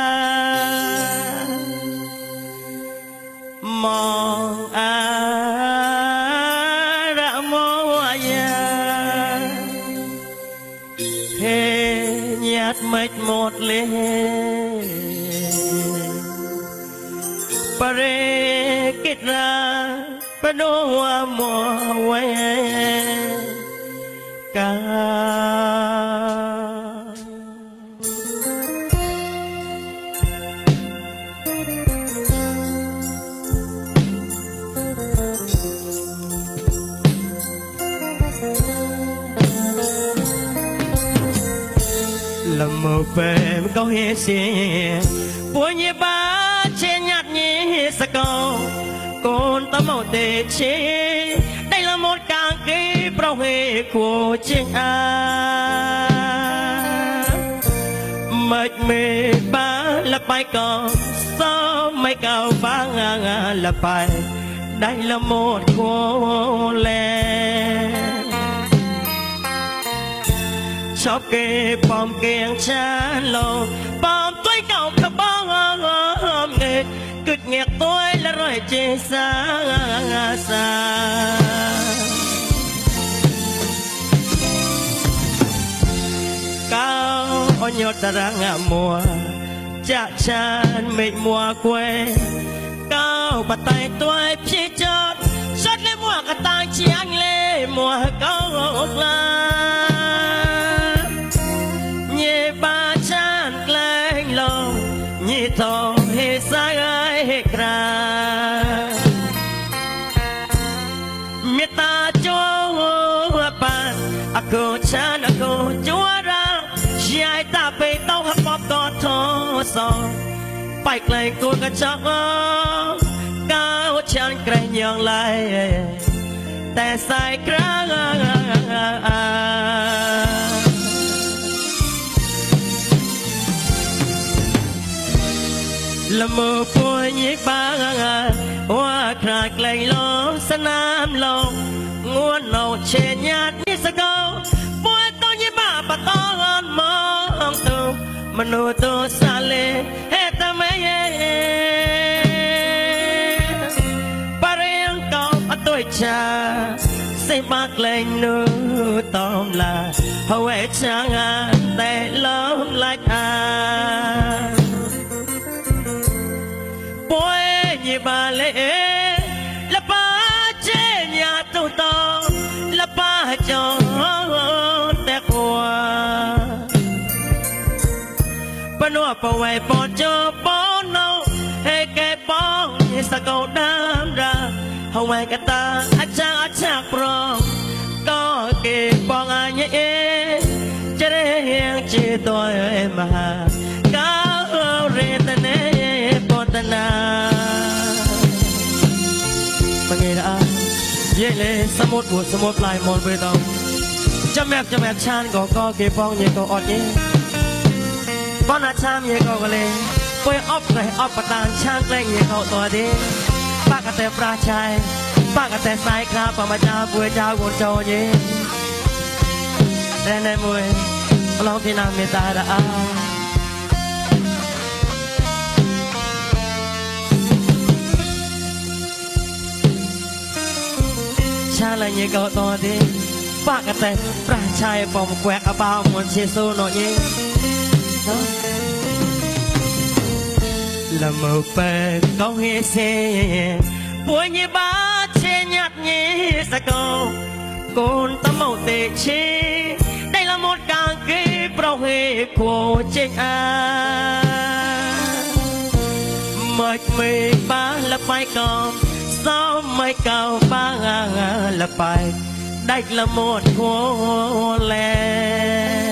mong đã mua ya he nhạt mệt một lên pare kết ra pano mùa quay ca làm một phèm câu hề xe bùa nhẹ ba che nhạt nhẹ sa câu con ta màu tê chế đây là một càng cái pro hề của trên mệt mệt ba là bài còn sao mấy cao vang là bài đây là một cô lẹ chóp kê bom kiêng chán lô bom tôi cầu cả bom nghề cực nghẹt tôi là rồi chê xa xa cao nhột ta ra ngả mùa chạ chan mệt mùa quê cao cao bật tay tôi phía chót chót lên mùa cả tang chiang lê mùa cao la nhẹ ba chan clang lòng nhị thọ hê sa gai hê kra miết ta cho pan aku chan aku juara dài ta về tao hấp bóp có thô sò phải lại cô cả chắc cao chân cây nhường lạiแต่ใส่กระละมือป่วยยิ่งบางว่าคราไกลลงสนามลงงวนเอาเชียญาตินิสกาวป่วยต้องยิ่งบ้าปะต้องมองตัวมนุษย์ตัวสาเลเฮตเมยปะเรียงเก่าตัวชาsay bạc lên nữ tóm là hầu hết chẳng để lớn lại bôi như bà lệ là ba chế nhà tu to là ba cho tẹt hoa bà nuôi bà quay bỏ cho bó nâu hay cái bó như sa cầu đám ra hầu ai cả ta chắc pro có kịp bọn ai nhé cho đến hiện chỉ tôi mà cao rê tên bọn tên mà nghe đã dễ lệ sa một lại một bê tông cho mẹ chan có kịp bọn nhé có ọt nhé bọn à cham nhé có lệ quay ốp bà tàng chan lên nhé có tòa đi bác cả tệp ra chaiบางกะแต่สายคราบมาจ้าบัวเจ้ากุนโจยีแต่ในมวยลองที่นางเมตตาดาชาละยี่ก็ตัวดีบางกะแต่ปราชัยปอมแกวกอาบ่าวมวนเชซูโนยีละมือเป็นก้องเฮเซบัวยี่บ้าnhé sa câu con tâm màu tệ chi đây là một càng cái pro hề của chính mệt mê ba là phải còn sao mấy cầu ba là phải đây là một cô lẹ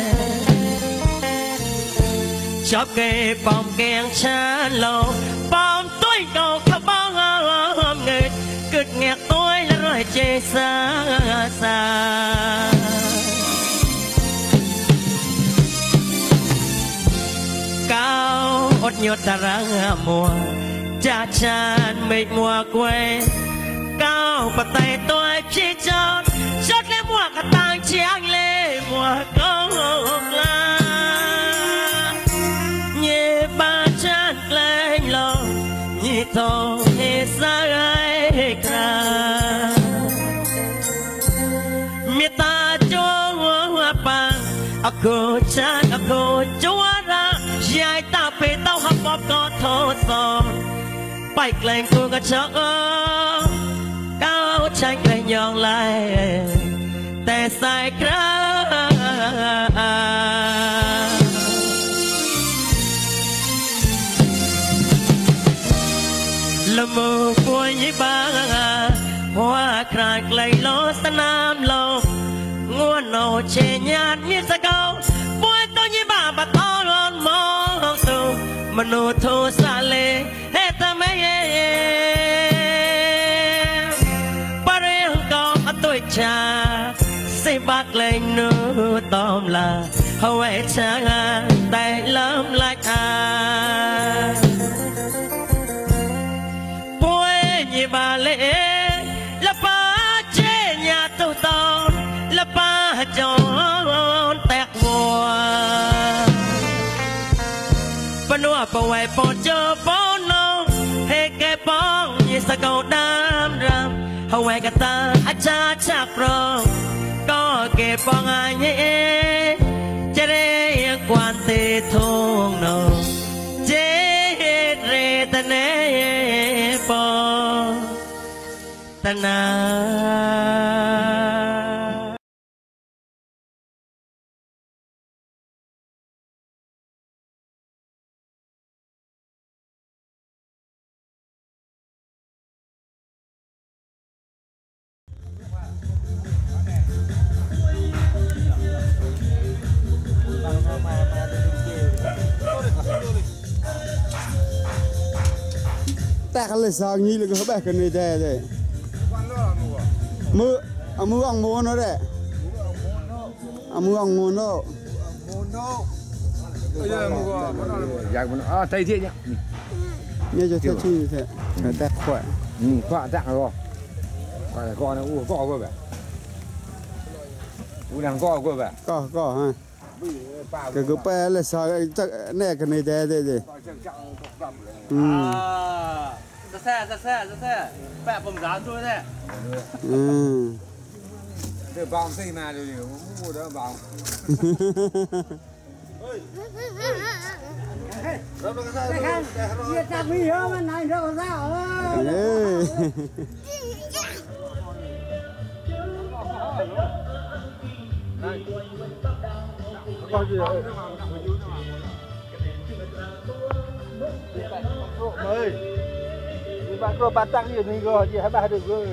chóp kê bom kèn chán lầu bom tôi cầu khắp bom người cực nghẹt tôi là rồi chê xa xa cao ốt nhột ta răng mùa cha chan mệt mùa quê cao bật tay tôi chỉ chót lên mùa cả tang chiang lê mùa câu la nhẹ ba chan lên lòng nhị thô hê xa gai kra miết ta cho hoa pa aku chan aku juara dài ta về tao hấp bóp có thô sò bay lên cô cả chợ cao tranh lên nhon lạiแต่ใส่กระละมือป่วยยิ่งบ้าว่าคราไกลโลสนามโลงวนโนเชียญาติมิสกาวป่วยตัวยิ่งบ้าบัดตอนร้อนมองสูมนุษย์ทุสาเลเฮตเมยปะเรียงกอบตัวชาsay bạc lên nữ tóm là hầu hết chẳng tay lắm lại bôi như bà lệ là ba chế nhà tu tôn là ba chọn tẹt mùa bà nuôi bà quay bà cho bó nông hay cái bóng như sa cầu đám rằm hầu hết cả ta cha chắc rồi có kịp bọn ai nhé cho đến quan tê thương nô chế rê tân ế bò ណាแต่กันเลยสางนี้เลยก็แบบกันนี่แต่มือเอามืออ่องโมนแล้วแหละเอามืออ่องโมนแล้วอยากมันตายที่เนี่ยเนี่ยจะเท่ชื่อแต่ขวดขวาจังrồiขวาแต่ก่อนนะก็ก็แบบนังก็แบบก็ฮะก็แปลเลยสางจักแน่กันนี่แต่จะแท้แปะผมร้านด้วยแท้เดี๋ยวบางที่มาเดี๋ยวมูเดี๋ยวบางจะมีเยอะมันไหนเดี๋ยวเรา bạn có bạn tăng gì rồi chị hãy bà được rồi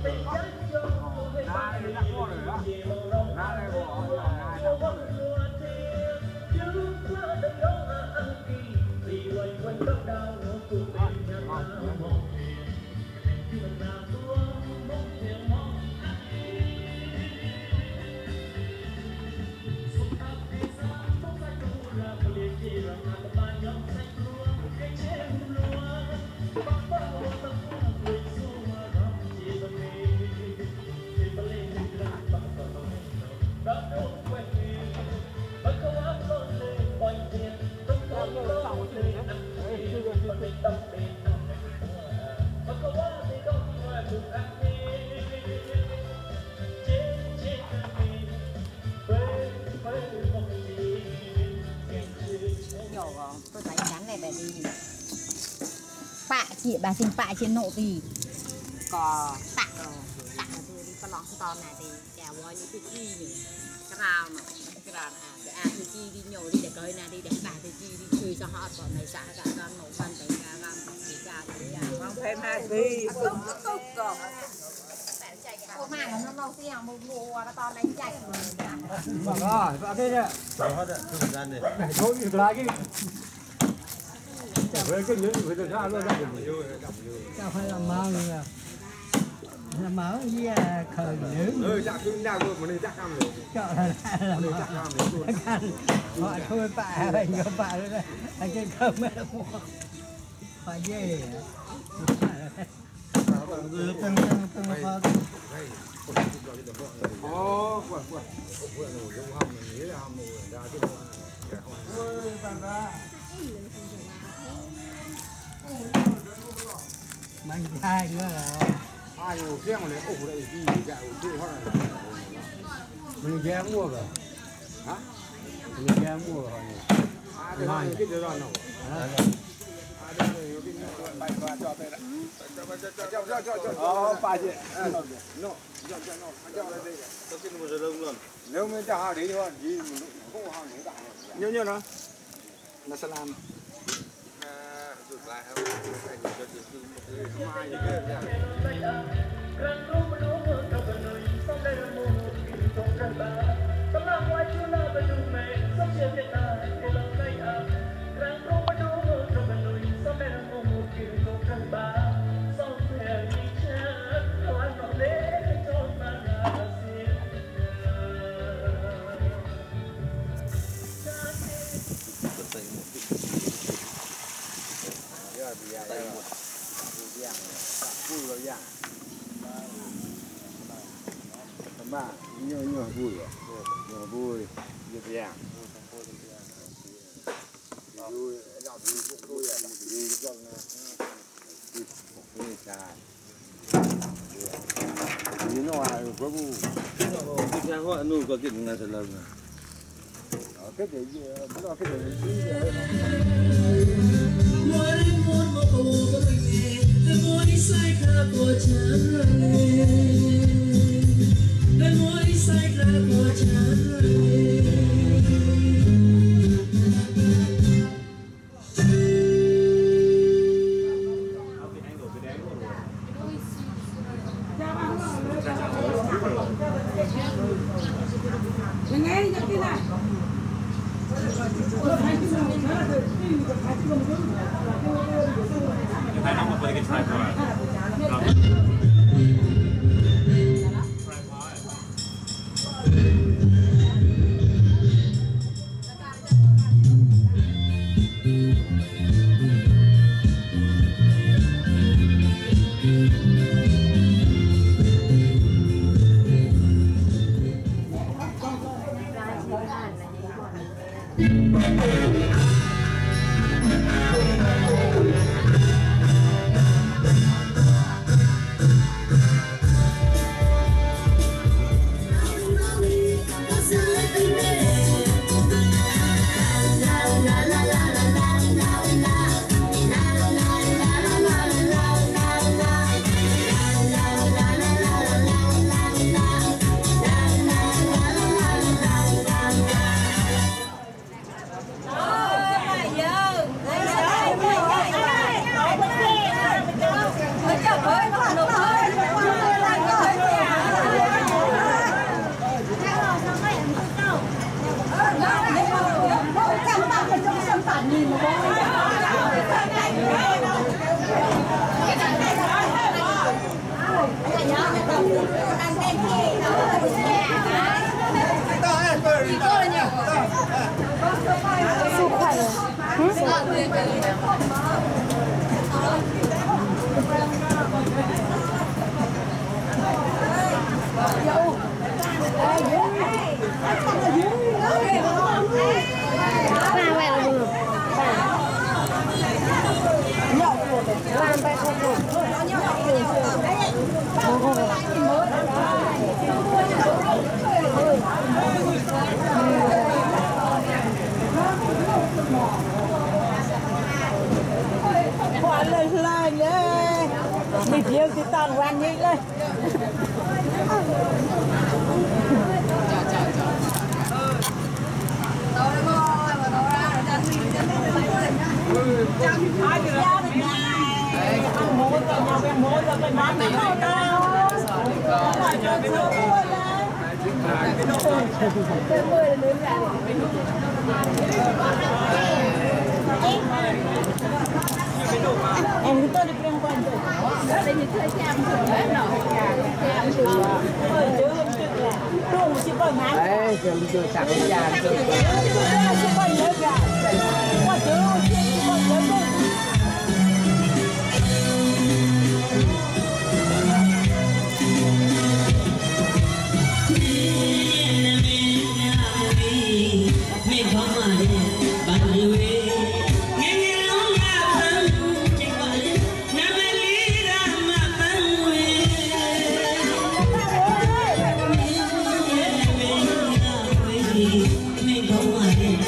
tôi thấy ngắn này để đi bạ chị bà xin bạ trên nộ thì có tạ rồi tạ là tôi đi con lon to này thì chèo voi như cái chi nhỉ cái rào mà cái rào à để à thì chi đi nhổ đi để coi này đi để bà thì chi đi chơi cho họ còn này xả cả con nổ phân tới cả con thì chào thì chào không thêm hai đi không còn cô mang nó nâu xeo một mùa nó to đánh chạy rồi vào đây nè hết rồi thời gian này thôi thì lại cái với cái những người ra luôn ra sao phải làm máu nữa làm máu với khởi nữ chắc cứ nào luôn mà này chắc cam rồi chọn là chắc cam rồi họ thôi bạ anh có bạ nữa đây anh cái cơm mẹ mua phải dê Mang hai nữa là ai ngồi kia mà này ủ đây gì gạo chưa hoa này mình ghé mua rồi hả mình ghé mua rồi cái điều đó nào nếu mình cho họ đi thôi gì không họ để cả nhiều nó là salam rụt lại không ba nhiều vui vui nhiều dạng vui đọc cũng vui vui con vui dài như nó là có vui cái nhà họ nuôi có tiền là thật là cái đấy nó cái đấy Hãy subscribe cho kênh Ghiền Mì Gõ để không bỏ lỡ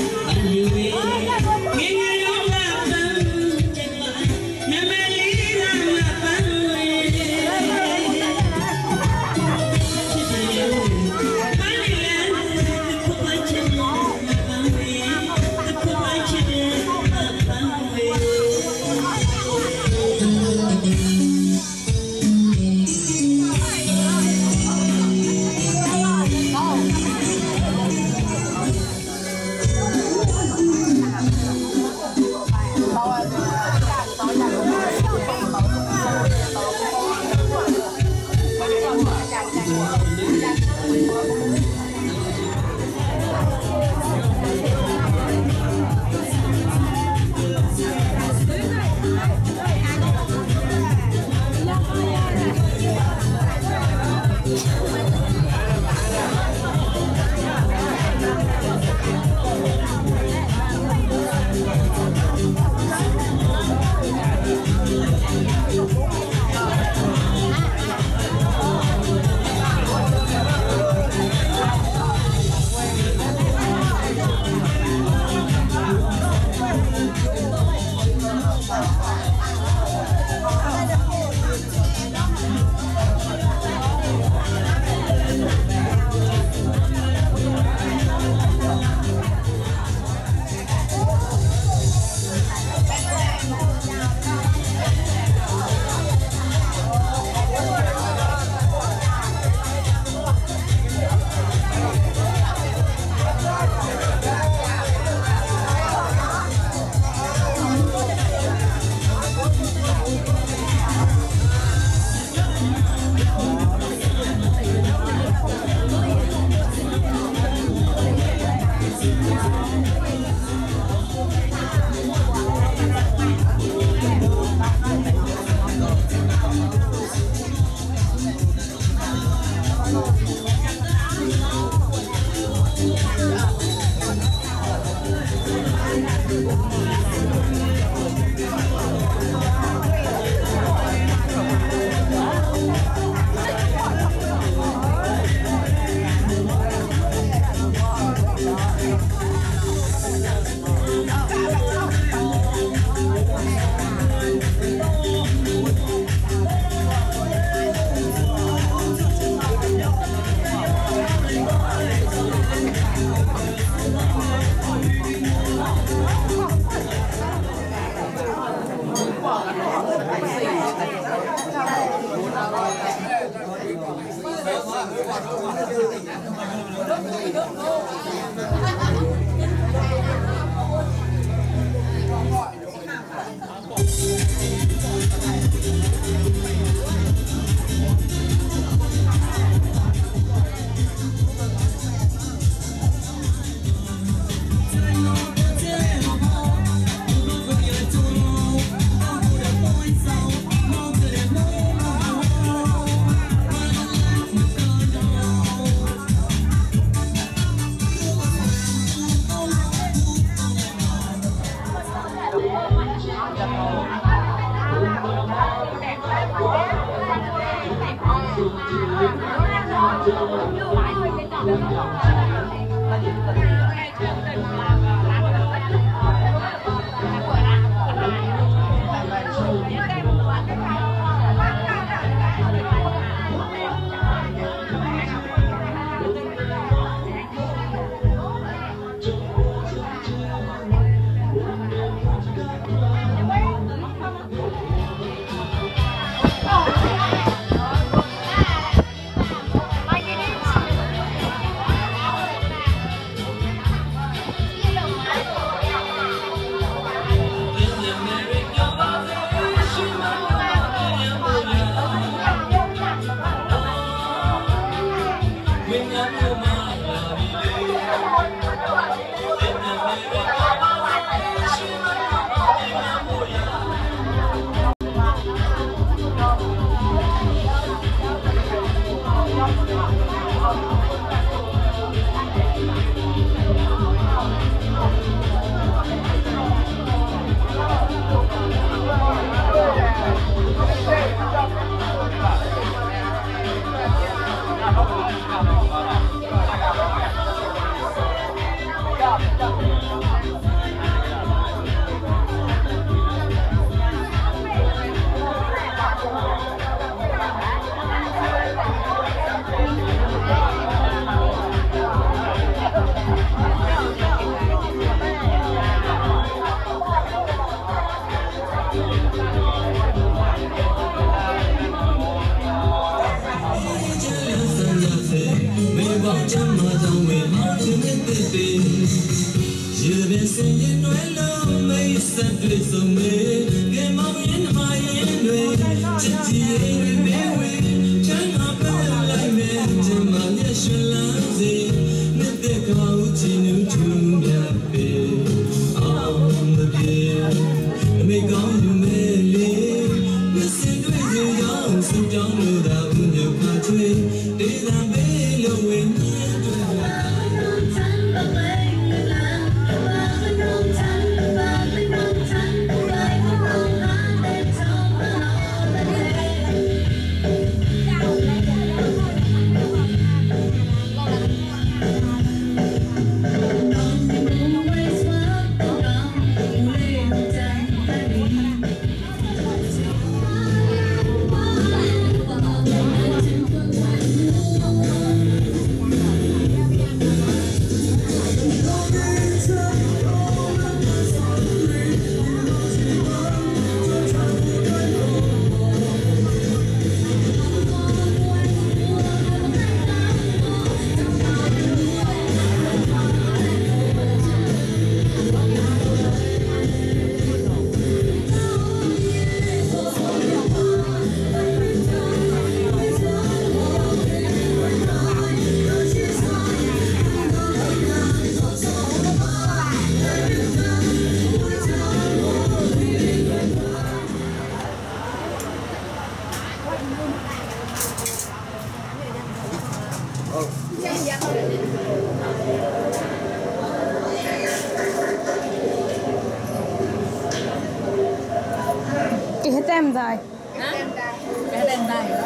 dài cái tem dài đó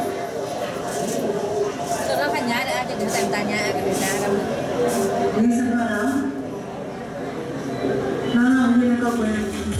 rồi nó phải nhái để cho cái tem dài nhái cái tem dài đâu nó đi câu về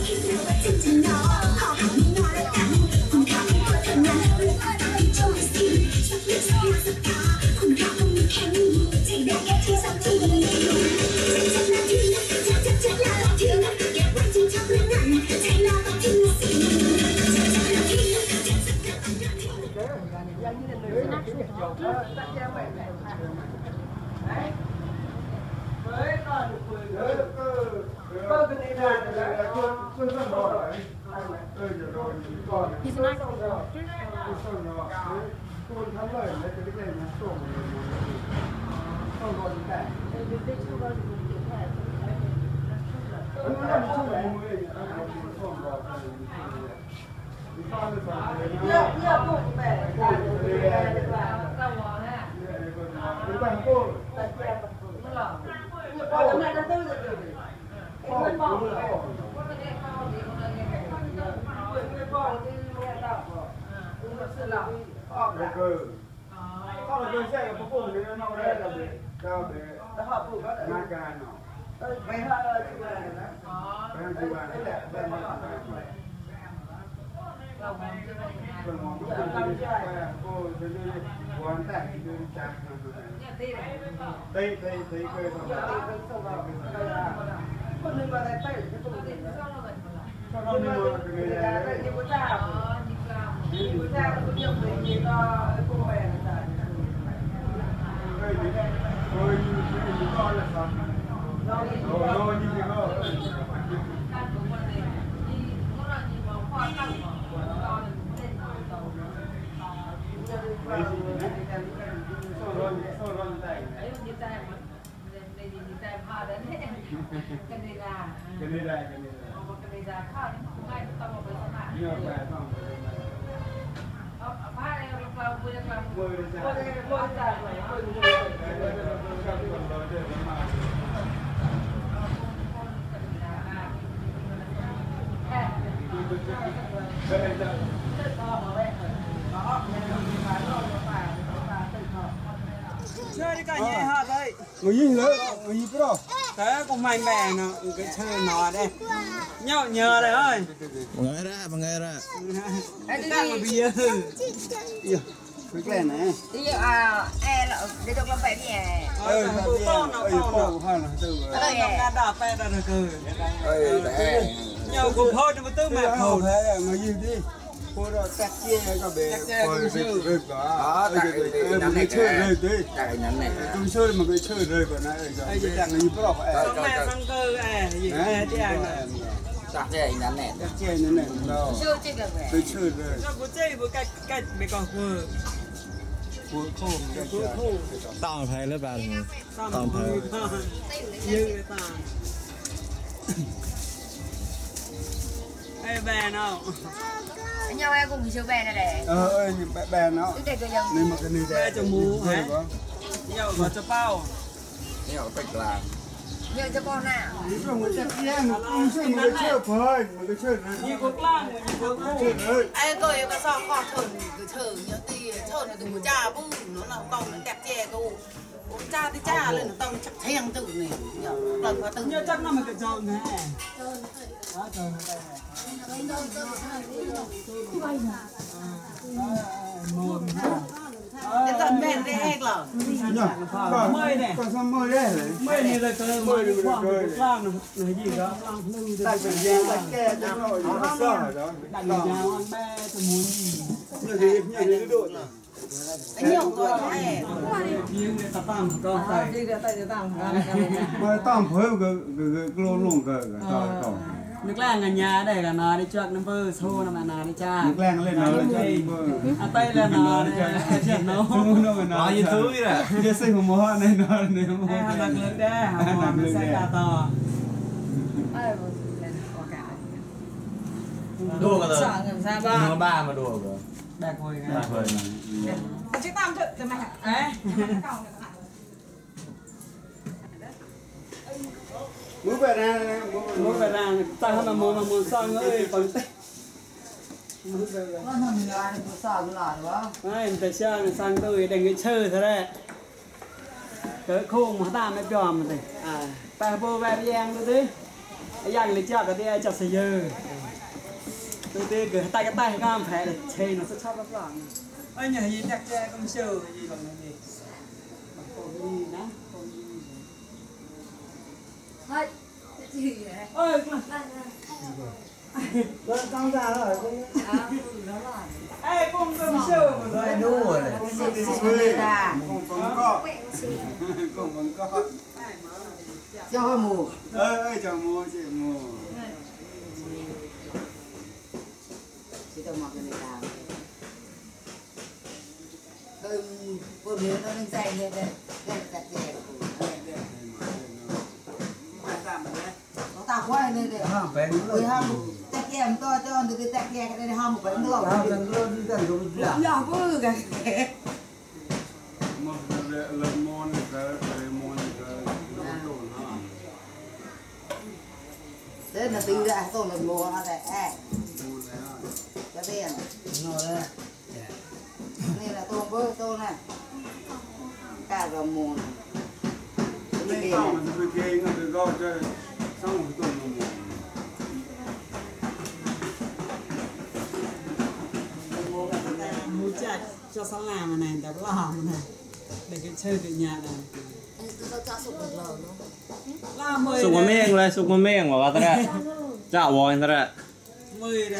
chơi đi cả nhẹ hả đây người gì đó thế con mày bè nó cái chơi nó đây nhớ đây ơi bằng nghe ra đang mà bia cái này này đi để cho làm bài nhẹ to hay là từ đạp pe ra được cơ nhau cùng thôi cho mà tư mẹ hầu thế người gì đi cô đó tách chia các bé rồi rồi đó người chơi rồi đấy chúng chơi mà người chơi rồi vào này rồi cái dạng này có đâu mẹ sang cơ gì thế anh chắc chơi nhắn này chắc chơi như này đâu tôi chơi rồi cho cô chơi với cái mấy con vừa khô tao phải lớp bạn tao phải như ta ê bè nào nhau em cùng chơi bè này để ơi bè nó nên mà cái này bè cho mù hả nhau vào cho bao nhau phải làm nhau cho con nào rồi người ta ăn người chơi phơi người chơi như con lang như con chơi ai tôi mà sao khó thở cứ thở nhớ thì thở là từ cha bung nó là tông đẹp chè cô cha thì cha lên tông chắc thèn tự này lần qua tự nhớ chắc nó mà cái tròn này cái tận bên đây hết rồi mơi này còn sao mơi đấy mơi này là cơ mơi được lang này gì đó tại vì giang tại kè cho nó sợ đó đánh nhau ăn be cho muốn như thế độ nhiều rồi này riêng để tập tạm con tay đi ra tay tạm mà tạm phơi cái lô lông cái to nước lang ở nhà đây là nó đi chuột nó bơ xô nó mà nó đi cha nước lang lên nó chơi à tay là nó chết nó nói như thứ vậy nè giờ xây một món này nó nếu mà đặt lên đây họ nó sẽ cả to đùa cả rồi sao ba mà đùa cả đẹp hồi này chứ tao chứ mày ấy muốn về ra ta mà muốn sang ơi còn mình lại nó sao nó lại quá. Này tại sao nó sang tôi đừng cái chơi thế đấy. Cái khung mà ta mới chòm rồi. Ta bơ về giang nữa thế. Giang lấy chợ cái đi chợ xây dơ. Tôi tê cái tay cái cam phải để chơi nó sẽ chót lắm lắm. Anh nhà gì chắc che công sơ gì bằng gì. Còn gì nữa? Thôi, gì vậy? Ơi, Con ra rồi. ê, con công sơ rồi. Đúng rồi. Con vẫn có. Cho hơi mù. Ơi, cho mua chị mua. Chị tao mặc cái này làm. Tôi vừa mới nó đang dày như thế. Đây đặt dẹp. Nó tao quay lên đây. Với ham tách em to cho được cái tách cái đây ham một cái nước. Đừng luôn đi gần rồi đi làm. Nhỏ cứ cái. Một lần môn cái môn Thế là tính ra tôi lần mua nó để cho tiền. Nó đây. Này là tôm bơ tôm này. Cả rồi mua. Cái tao mà tôi kia nó được gọi cho xong rồi tôi mua. Mua chặt cho sáng làm này đã làm này. Để cái chơi tại nhà này. Tôi cho sụp được lờ luôn. Sụp mà miệngเลยสุกมาเมี่ยงบอกว่าตะระเจ้าวอนตะระ Mười đẹp.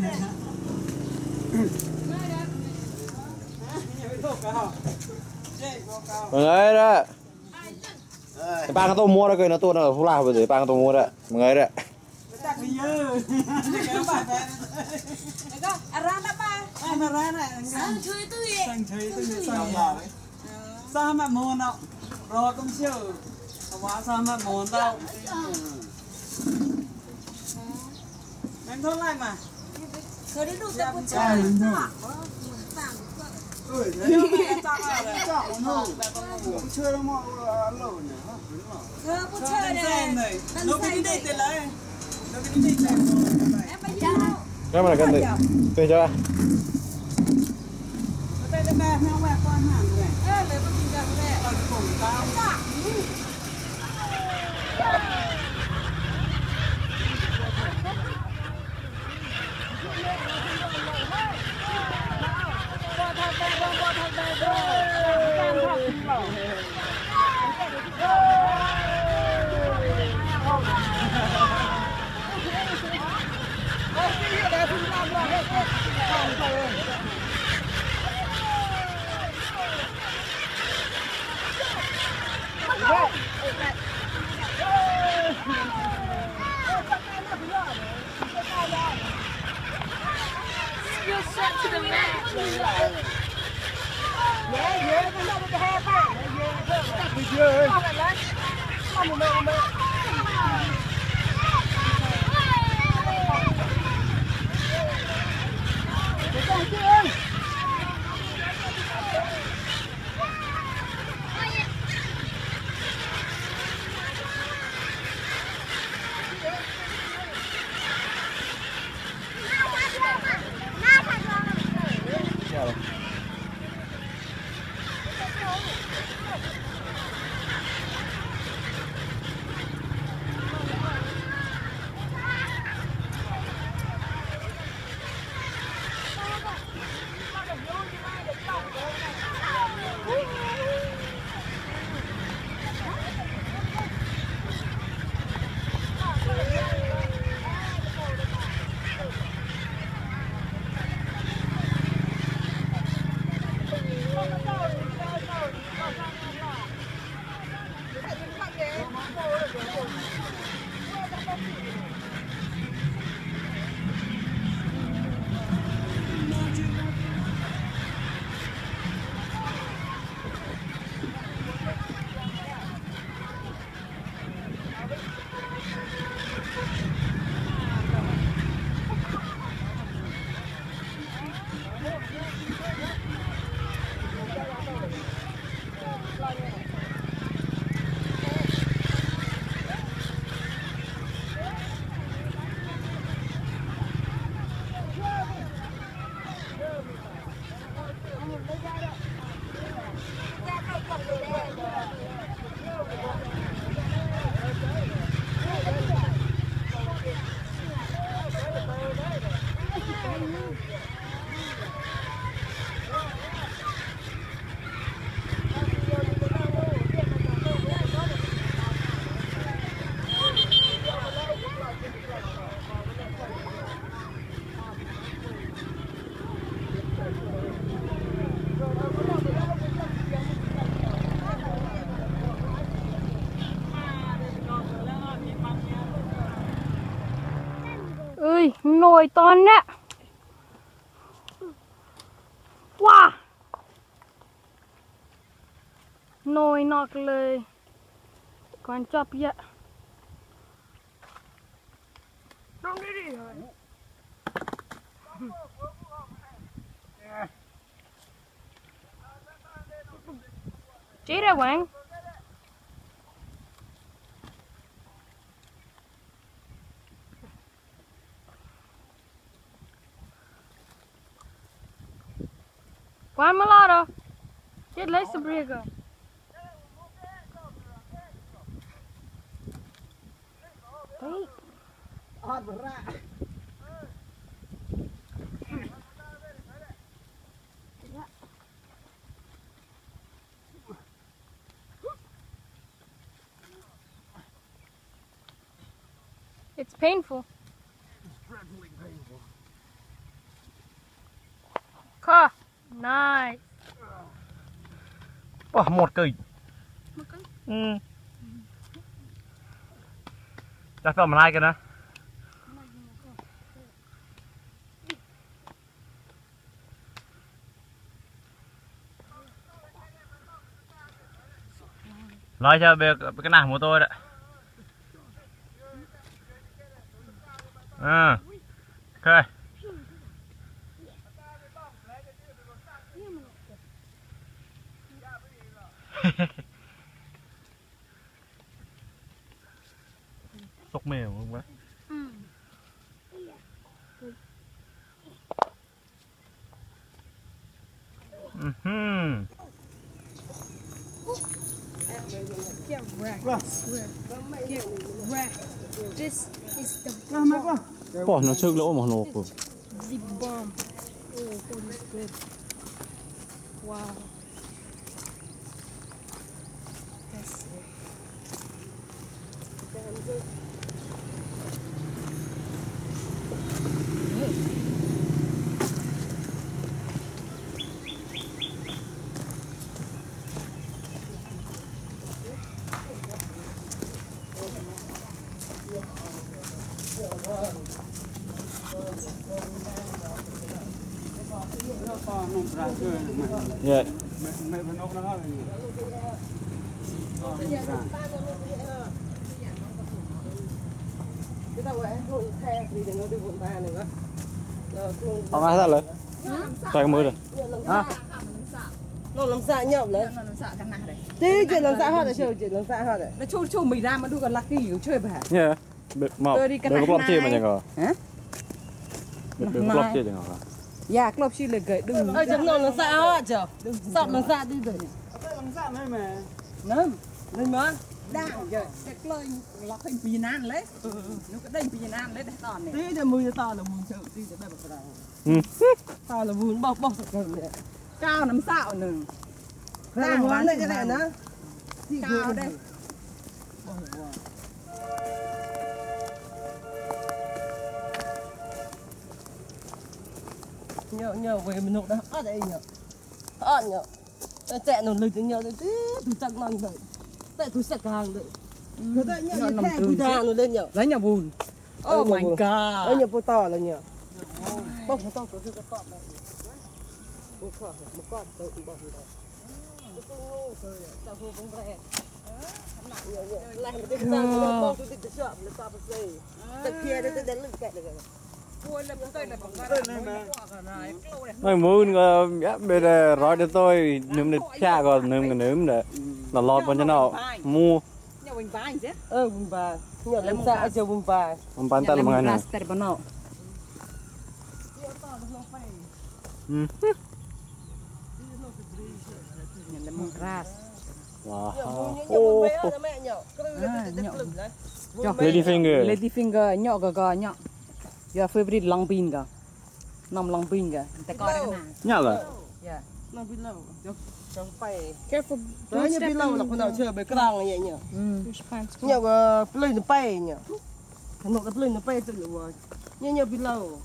Mọi người đó. Cái ba cái tôm mua đó kìa nó tuôn ở Phú Lào rồi ba cái tôm mua đó. Mọi người đó. Chắc đi dơ. Cái bài bé. Cái ra đó ba. Ai mà ra này. Sang chơi tôi vậy. Sang chơi tôi sang vào. Sao mà mua nào? Rồi công siêu. Hóa sao mà mua đâu? Em thôi lại mà. Cứ đi đủ tập chơi. Chưa đâu mà lâu nhỉ? Cứ chơi này. Nó cái đi tiền lấy. Nó cái đi tiền. Em phải chơi đâu. Cái mà là cái gì? Tôi cho. Đây là mẹ con hàng này. Ê, lấy một cái này. Ở cùng tao. You're set to the max. Yeah, con đâu có hai ba. Đi chơi. nồi to nè. Wow. Nồi nọt lời. Còn chọc vậy. Đông đi đi rồi. Chế ra quán. Quán mà lo đâu. Chết lấy sắp riêng rồi. Đấy. It's painful. It's dreadfully painful. Cough. Nice. Một cây. Ừ. Chắc phải mà like cái đó. Nói cho về cái nào của tôi đấy. Ok. Sốc mèo không quá. Get wrecked. Get wrecked. This is the bomb. Bỏ nó trước lỗ mà nó của. The bomb. Oh, God is good. Wow. That's it. Dạ. Mẹ vẫn ốc nó là gì? Ông ai raเลยใส่มือเลยฮะ Nó làm sao nhậu đấy. Tí chuyện làm sao hết rồi, chuyện làm sao hết rồi. Nó chu mình ra mà đu còn lucky của chơi bà. Dạ. Mà đừng có block chia mà chẳng có. Hả? Đừng có block chia chẳng có. Dạ, club chi là gậy đừng. Chẳng nó làm sao hết chứ. Sọt làm sao đi rồi. Làm sao này mà. Nấm, lên mà. Đang rồi, cái lời lọc hình bì nan lấy. Nó cái đinh bì nan lấy để tòn này. Tí cho mùi to là mùi sợ, tí cho đây bật ra. To là mùi bọc sạc rồi. Cao nắm xạo nè. Đang bán đây cái này nữa. Cao đây. Nhờ về mình nộp đó. Ở đây nhờ. Ở nhờ. Chạy nó lực nhờ đấy tí. Tôi chắc năng vậy. Tại tôi sạch hàng đấy. Người ta nhờ như thế bùi thang nó lên nhờ. Lấy nhà bùn. Oh my god. Ở nhờ bùi to là nhờ. Bọc nó to có cái cọp này. Một con tôi bọc nó. Tôi ngu rồi. Tao vô bóng rè. Lại một cái sao nó bọc tôi định chọn nó to bật dây. Tại kia đây tôi đến lực kẹt được rồi. Nói muốn bây giờ nói cho tôi nếm được cha còn nếm để là lọt vào cho nó mua. Nhà bình vàng chứ? Bình vàng. Nhà làm sao cho bình vàng. Ông bán tay là ngày này. Lady finger. Lady finger nhỏ gò nhỏ. Your favorite long bean ka? Nom long bean ka? Te coi cái nào? Nhá là. Yeah. Long bean lâu. Trong phải. Careful. Đó như bean lâu là con nào chơi bơi cái răng vậy nhỉ? Nhỉ cái plei nó bay nhỉ? Thằng nó cái plei nó bay tự rồi. Nhỉ bean lâu.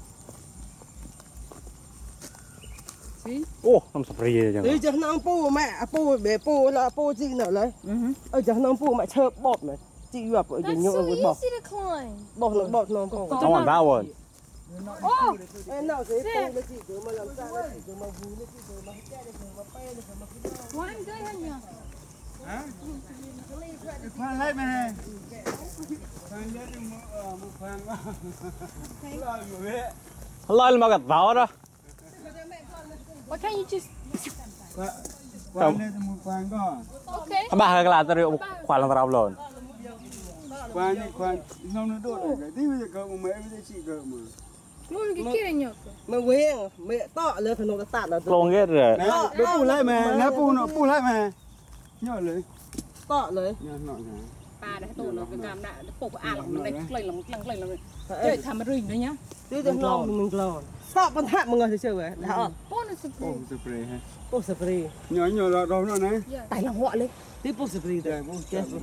Ô, làm sao vậy chẳng? Đi chẳng năng pu mẹ, pu bể pu là pu gì nữa đấy. Chẳng năng pu mẹ chơi bọt mẹ. Chị gặp ở dưới nhậu với bọt. Bọt nó bọt. Trong bản bao rồi. Ô, em nào thế không được chỉ cứ mà làm sao chỉ cứ mà vui nó chỉ cứ mà chết được mà pe được mà cái đó. quá anh chơi hơn nhỉ? hả khoan lấy mà khoan lấy đi một khoan mà rồi người lôi mà gặt vào đó Why can't you just? khoan lấy một khoan đó Okay. bà hơi là tao khoan lòng tao lồn khoan đi khoan nó đốt rồi cái tí bây giờ cỡ một mấy bây giờ chị cỡ mà Muốn cái kia nhỉ? Mà quên mẹ to lên phần nó tạt là lồn ghét rồi nè đốt pu lấy mà nè pu lấy mà nhỏ lấy toเลย nhỏ nọ nè ប៉ាដែរតូននៅកាមដាក់ពុកអាឡងនេះក្លែងឡងខ្លាំងជួយធ្វើមករុញទៅញ៉ា Chứ đừng lo mình lo. Stop bắn hạ mọi người chơi vậy. Hả? ពូនសុ ô spray ha Bốc spray. nhỏ nhỏ là đâu nó này តែឡងហក់លេ Tí bốc spray đây đây. bố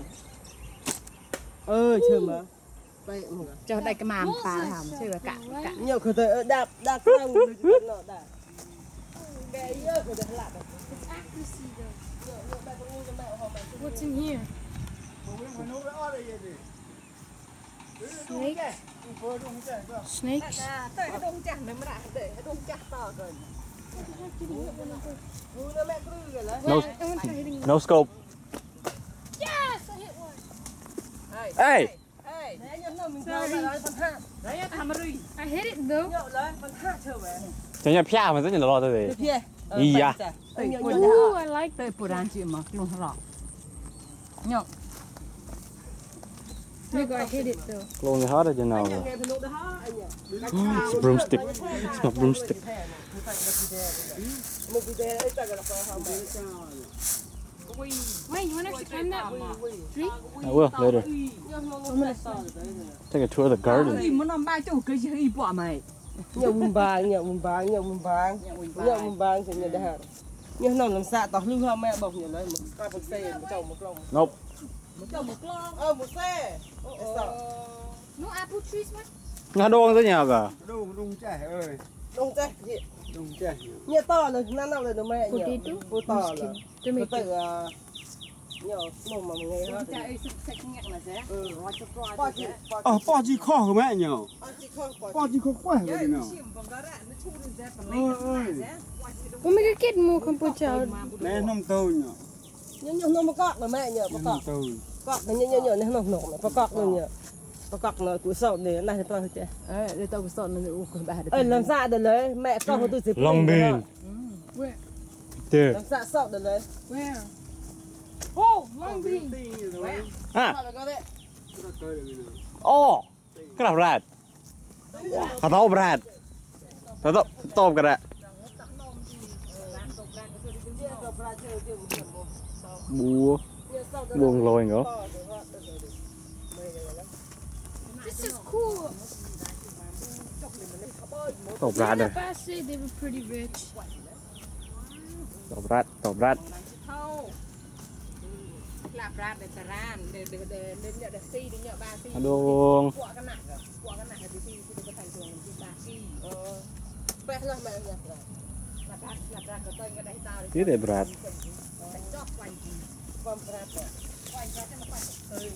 Ơi chơi mà. Đây mọi người. ចុះដៃក្មាមប៉ាហាមជួយកាក់ Nhiều khởi tới đạp đạp sang người nọ đạp. Cái yêu của được lạ. What's in here? Snakes? Tới cái đông chặt này mà đã để cái đông chặt to rồi. Nó mẹ cứ rồi đấy. no no scope Yes, I hit one. hey Ê, nãy nhớ mình chơi lại nói bắn hạ. đấyធ្វើមករុញ I hit it though. Nhậu lấy bắn hạ chơi vậy. chẳng nhẽ pia mà rất nhiều lo thôi Được chưa? Ý à? ទៅ Ooh, I like ទៅបុរាណជាមកខ្លួនរកញ៉ Maybe I hit it though. lồn hết rồi nào Nghe phần nụ đó hả anh nhỉ? it's a broomstick it's not broomstick Một video ấy ta gọi là phòng Wait, you want us to climb that tree? I will later take a tour of the garden មិនអំបាយចុះគឺយីពួកម៉េ Nhậu bùm bàng Nhậu bùm bàng thì nhậu đã nhưng nó làm sao tao lưu mẹ bọc nhậu lấy một cái một xe một chồng một lồng nope một xe No apple trees, man. ngã đuông tới nhà cả đông trẻ ơi đông xe đông trẻ nhậu to rồi nó nào rồi nó mẹ nhậu cô to rồi To make tự nhậu nồng mà mình nghe hết ចាអីសុខសេចងាក់ណាស់ចារត់ទៅ bỏ chi kho của mẹ nhở bỏ chi kho quẻ rồi nhở We'll make a kid more kombucha. nè nông tàu nhở nhưng nó mà cọt là mẹ nhậu có cọt tàu cọt nó nhậu nó nồng nồng có cọt luôn nhậu có cọt nó tuổi sau để này thì tao chơi អេទៅទៅសតនៅអូកបាទ ơi làm sao được lấy mẹ con của tôi sẽ Long Bean there làm sao sau được lấy Where? Oh, Long Bean. à oh cái nào rad hạt tôm rad tôm cái đấy bùa buông lôi nữa This is cool. tôm rad The rồi past said they were pretty rich. tôm rad ថោក្លាប់ប្រាតដែលតារានដែលញ៉ាំស៊ីដែលញ៉ាំបាស៊ី đuông ពួកកណាស់ទីទីទៅខាងជួងទីបាស៊ី bé là mẹ nhậu ក្លាប់ប្រាតក៏ទៅក៏ដេះតោ tí để rad ចោះខ្វាញ់ con prát ខ្វាញ់ក៏តែមកខ្វាញ់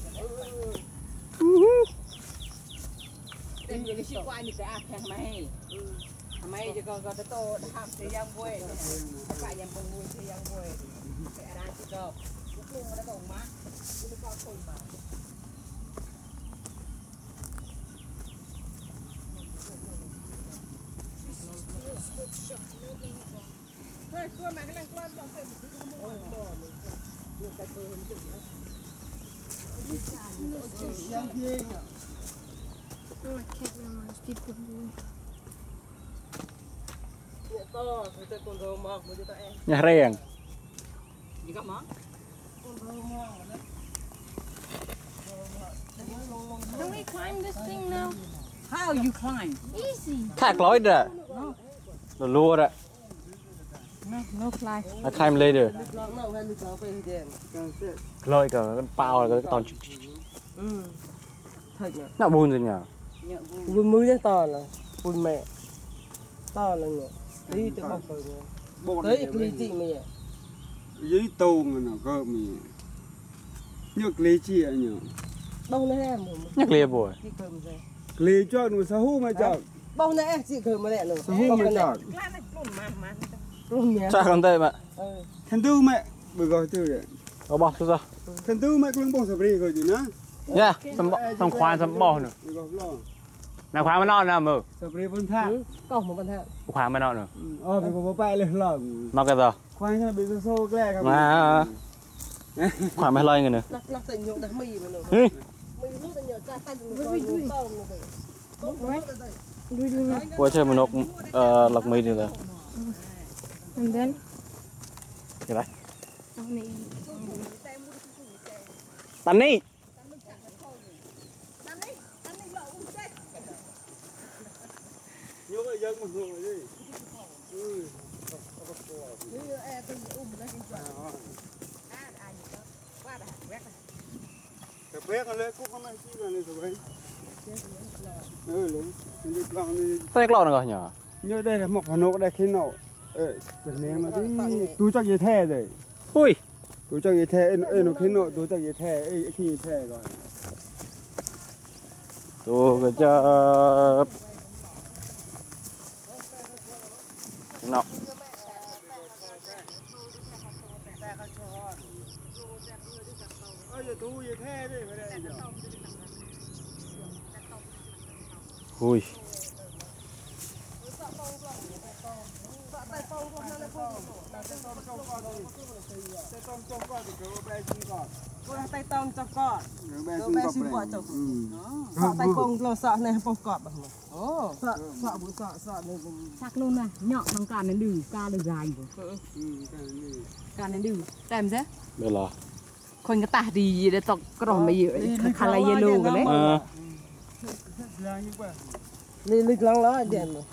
តែនិយាយជាខ្វាញ់នេះតែអាខាងម៉ែម៉ែទៅក៏ទៅតោហាប់ទៅយ៉ាងមួយបាក់យ៉ាងមួយទៅយ៉ាងមួយតែអារាជទៅគូមកដល់មកគូក៏ខុយមក Oh, I can't remember. People do. nhậu to thì tôi còn rồi mọc một cho em nhà riêng gì có món Can we climb this thing now? how you climb Easy. khác lối rồi rồi lua rồi no climb I climb later nước nào hay nước nào phải đèn lôi cả cái bao là cái toàn thật nhỉ nó buồn rồi nhở vui mới đến to là vui mẹ to là nhỉ đi từ bọc rồi tới ly chị mày dưới tàu mà nó có mình nhược lý chi anh nhở đâu nó em nhắc lia bùi đi cầm về lý cho nó sao hú mà chọn bông này chị cười mà lẹ rồi Không mà chọn Cha con tay mà. Thần tư mẹ bữa gọi tư đấy Ở bò sao? Thần tư mẹ cũng bông sập đi rồi chứ nữa Nha, xong khoan xong bò nữa. Nào khoan mà non nào mờ. Sập đi vân thang cổng một vân thang Khoan mà non nữa. Bị có bay lên lỏng Nó cái giờ. Khoan cho bị xô cái này Mà khoan mà lây người nữa. lắc tình nhộn đám mì mà nữa Hí. mì lúc tình nhộn cha tay đuôi Qua chơi một nóc lọc mì đi rồi. And then Cái đấy. Tắm đi. Nhớ vậy dân một người đi Cái bé con lên cúc nó mới chi là này rồi lấy đi con đi Tay lọ rồi nhỉ? như đây là một phần nổ đây khi nổ cái này mà túi cho gì the rồi Ui túi cho gì the nó khi nổ túi cho gì the khi the rồi Tôi cái chợ Nó Ui tay tông cho con bé xin vợ chồng sợ tay công lo sợ này không cọp bằng sợ sợ này chắc luôn này nhọn bằng càn đến đừ ca được dài rồi càn đến đừ tem thế đây là คนก็ตาดีเด้ตอกกรอมไปอยู่คาราเยลูกันเลย lịch lăng lá đèn rồi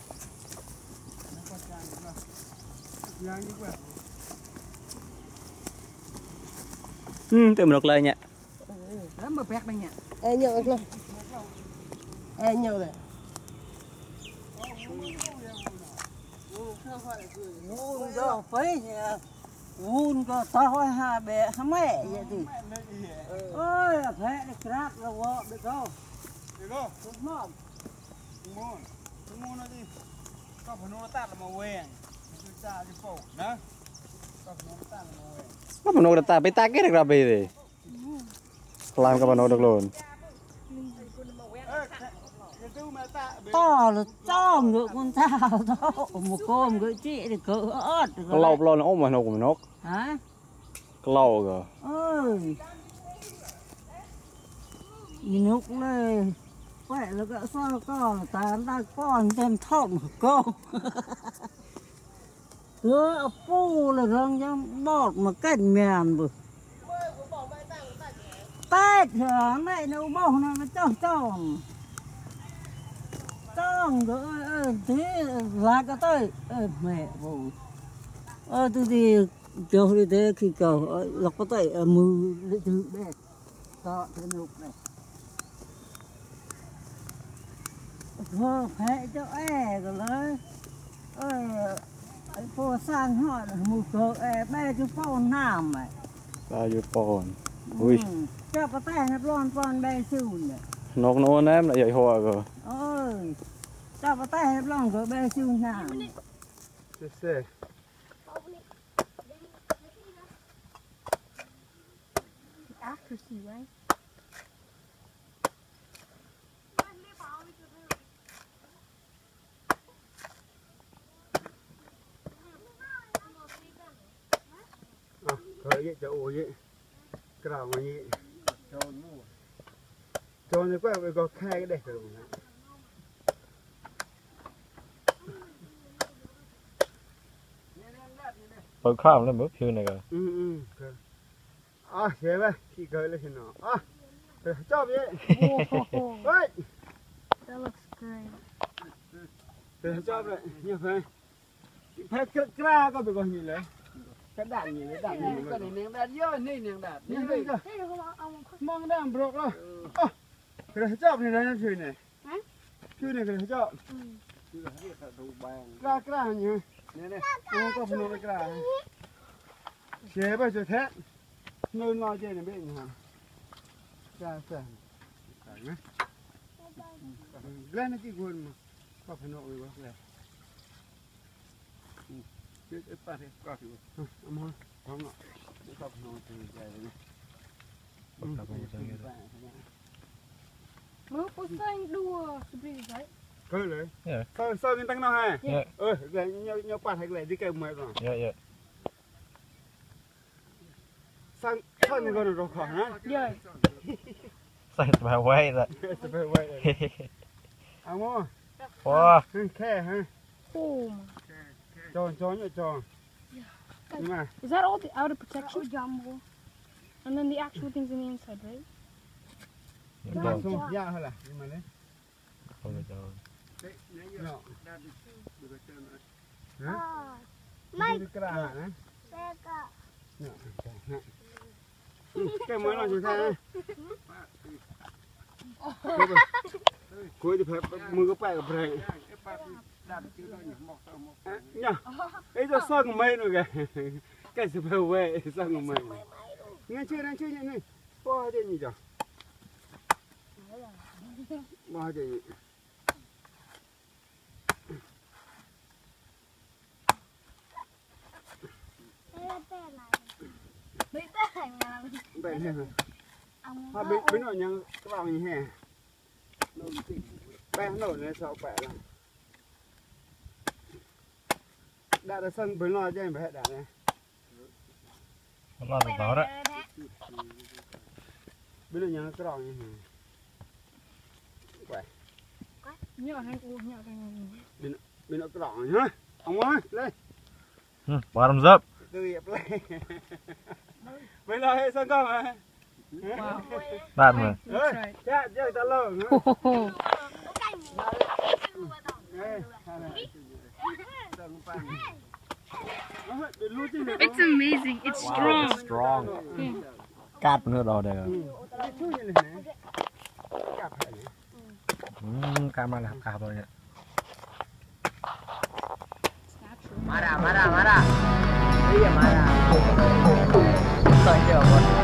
tự mình được lời nhỉ đó mà bẹt đây nhỉ nhậu không nhậu này hun có phấy hun có tao hai bé mẹ vậy thì ơi phải được rác là vợ được không đúng không mua nó đi có phải nó tạt là màu vàng chúng ta cái phổ đó có phải nó tạt là màu vàng Nó mà nô được ta bị ta cái được ra bì thì làm cái mà nô được luôn to là cho ngựa con sao đó một con ngựa chị thì cỡ ớt lâu lâu nó ôm mà nô của mình nốt hả lâu rồi ơi nhìn lúc này vậy là cái sao con ta đang con trên thòng cô cứ phu là răng trong bọt mà cành mèn bự tết hả mẹ nấu bò này mà tròn rồi thế là cái tới mẹ bù tôi đi cho đi thế khi cầu lọc có tới mưa lấy thứ đây đó thế lục này phải cho rồi đấy phô sang họ là một cờ bé chú phôn nam này bao nhiêu pon ui cho có tay nó lon bé siêu này nốt nô em lại dậy hoa rồi ơi cho có tay nó lon rồi bé siêu nam khởi vậy cho ủi vậy cái nào mà như cho nó quá có khai cái đẹp rồi Bật khám lên bước phiêu này rồi thế vậy chị khởi lên thì nó cho vậy ơi that looks great để cho vậy như vậy phải cái ra có bị còn gì đấy cái đạn gì đấy đạn gì cái này nướng đạn vô này nướng đạn như vậy cơ mong đạn bọc rồi cái này chọc này nó chui này chui này cái này chọc ra như này không có phần nào ra chế bây giờ thế nơi lo chơi này bên hả ra lên nó chỉ quên mà có phải nội quá này cái phát thì có thì âm hơn không nọ cái có phải nội từ dài này Mau pusing dua seperti itu. Cơเลยsơ cái tăng nào ha để nhau phát hay lại đi kèm mày rồi sang sang cái con rồi khỏi hả Sai sập quay rồi sập quay à mua wow khe hả tròn tròn nhảy tròn Is that all the outer protection? Jumbo. And then the actual things in the inside, right? Dạ hay là nhưng mà đấy không được đâu Mày cái nào hả? Cái mới là gì thế? Cuối thì phải mưa có phải gặp rầy. Nhá, ấy cho sơn của mây rồi kìa. Cái sự phải về sơn của mây. Nghe chưa nghe. Bỏ đi nhỉ cho. Bỏ đi. Bên hè hả? Bên nội nhang cái vào như hè. Bên nội này sao bẻ là. Đã là sân bên nội cho em phải đã này. lo được đó đấy Bên nội nhang cái vào như hè. Quẻ. Nhỏ thằng Bên nội cái vào nhá. Ông ơi, lên. Bỏ đâm dấp Từ hiệp lên. Bên nội hệ sân con mà. đạn mà Dạ, chơi ta lơ. It's amazing. It's strong. strong cát nữa đó đây camera là cát rồi Mara. Iya Mara. Saya jawab.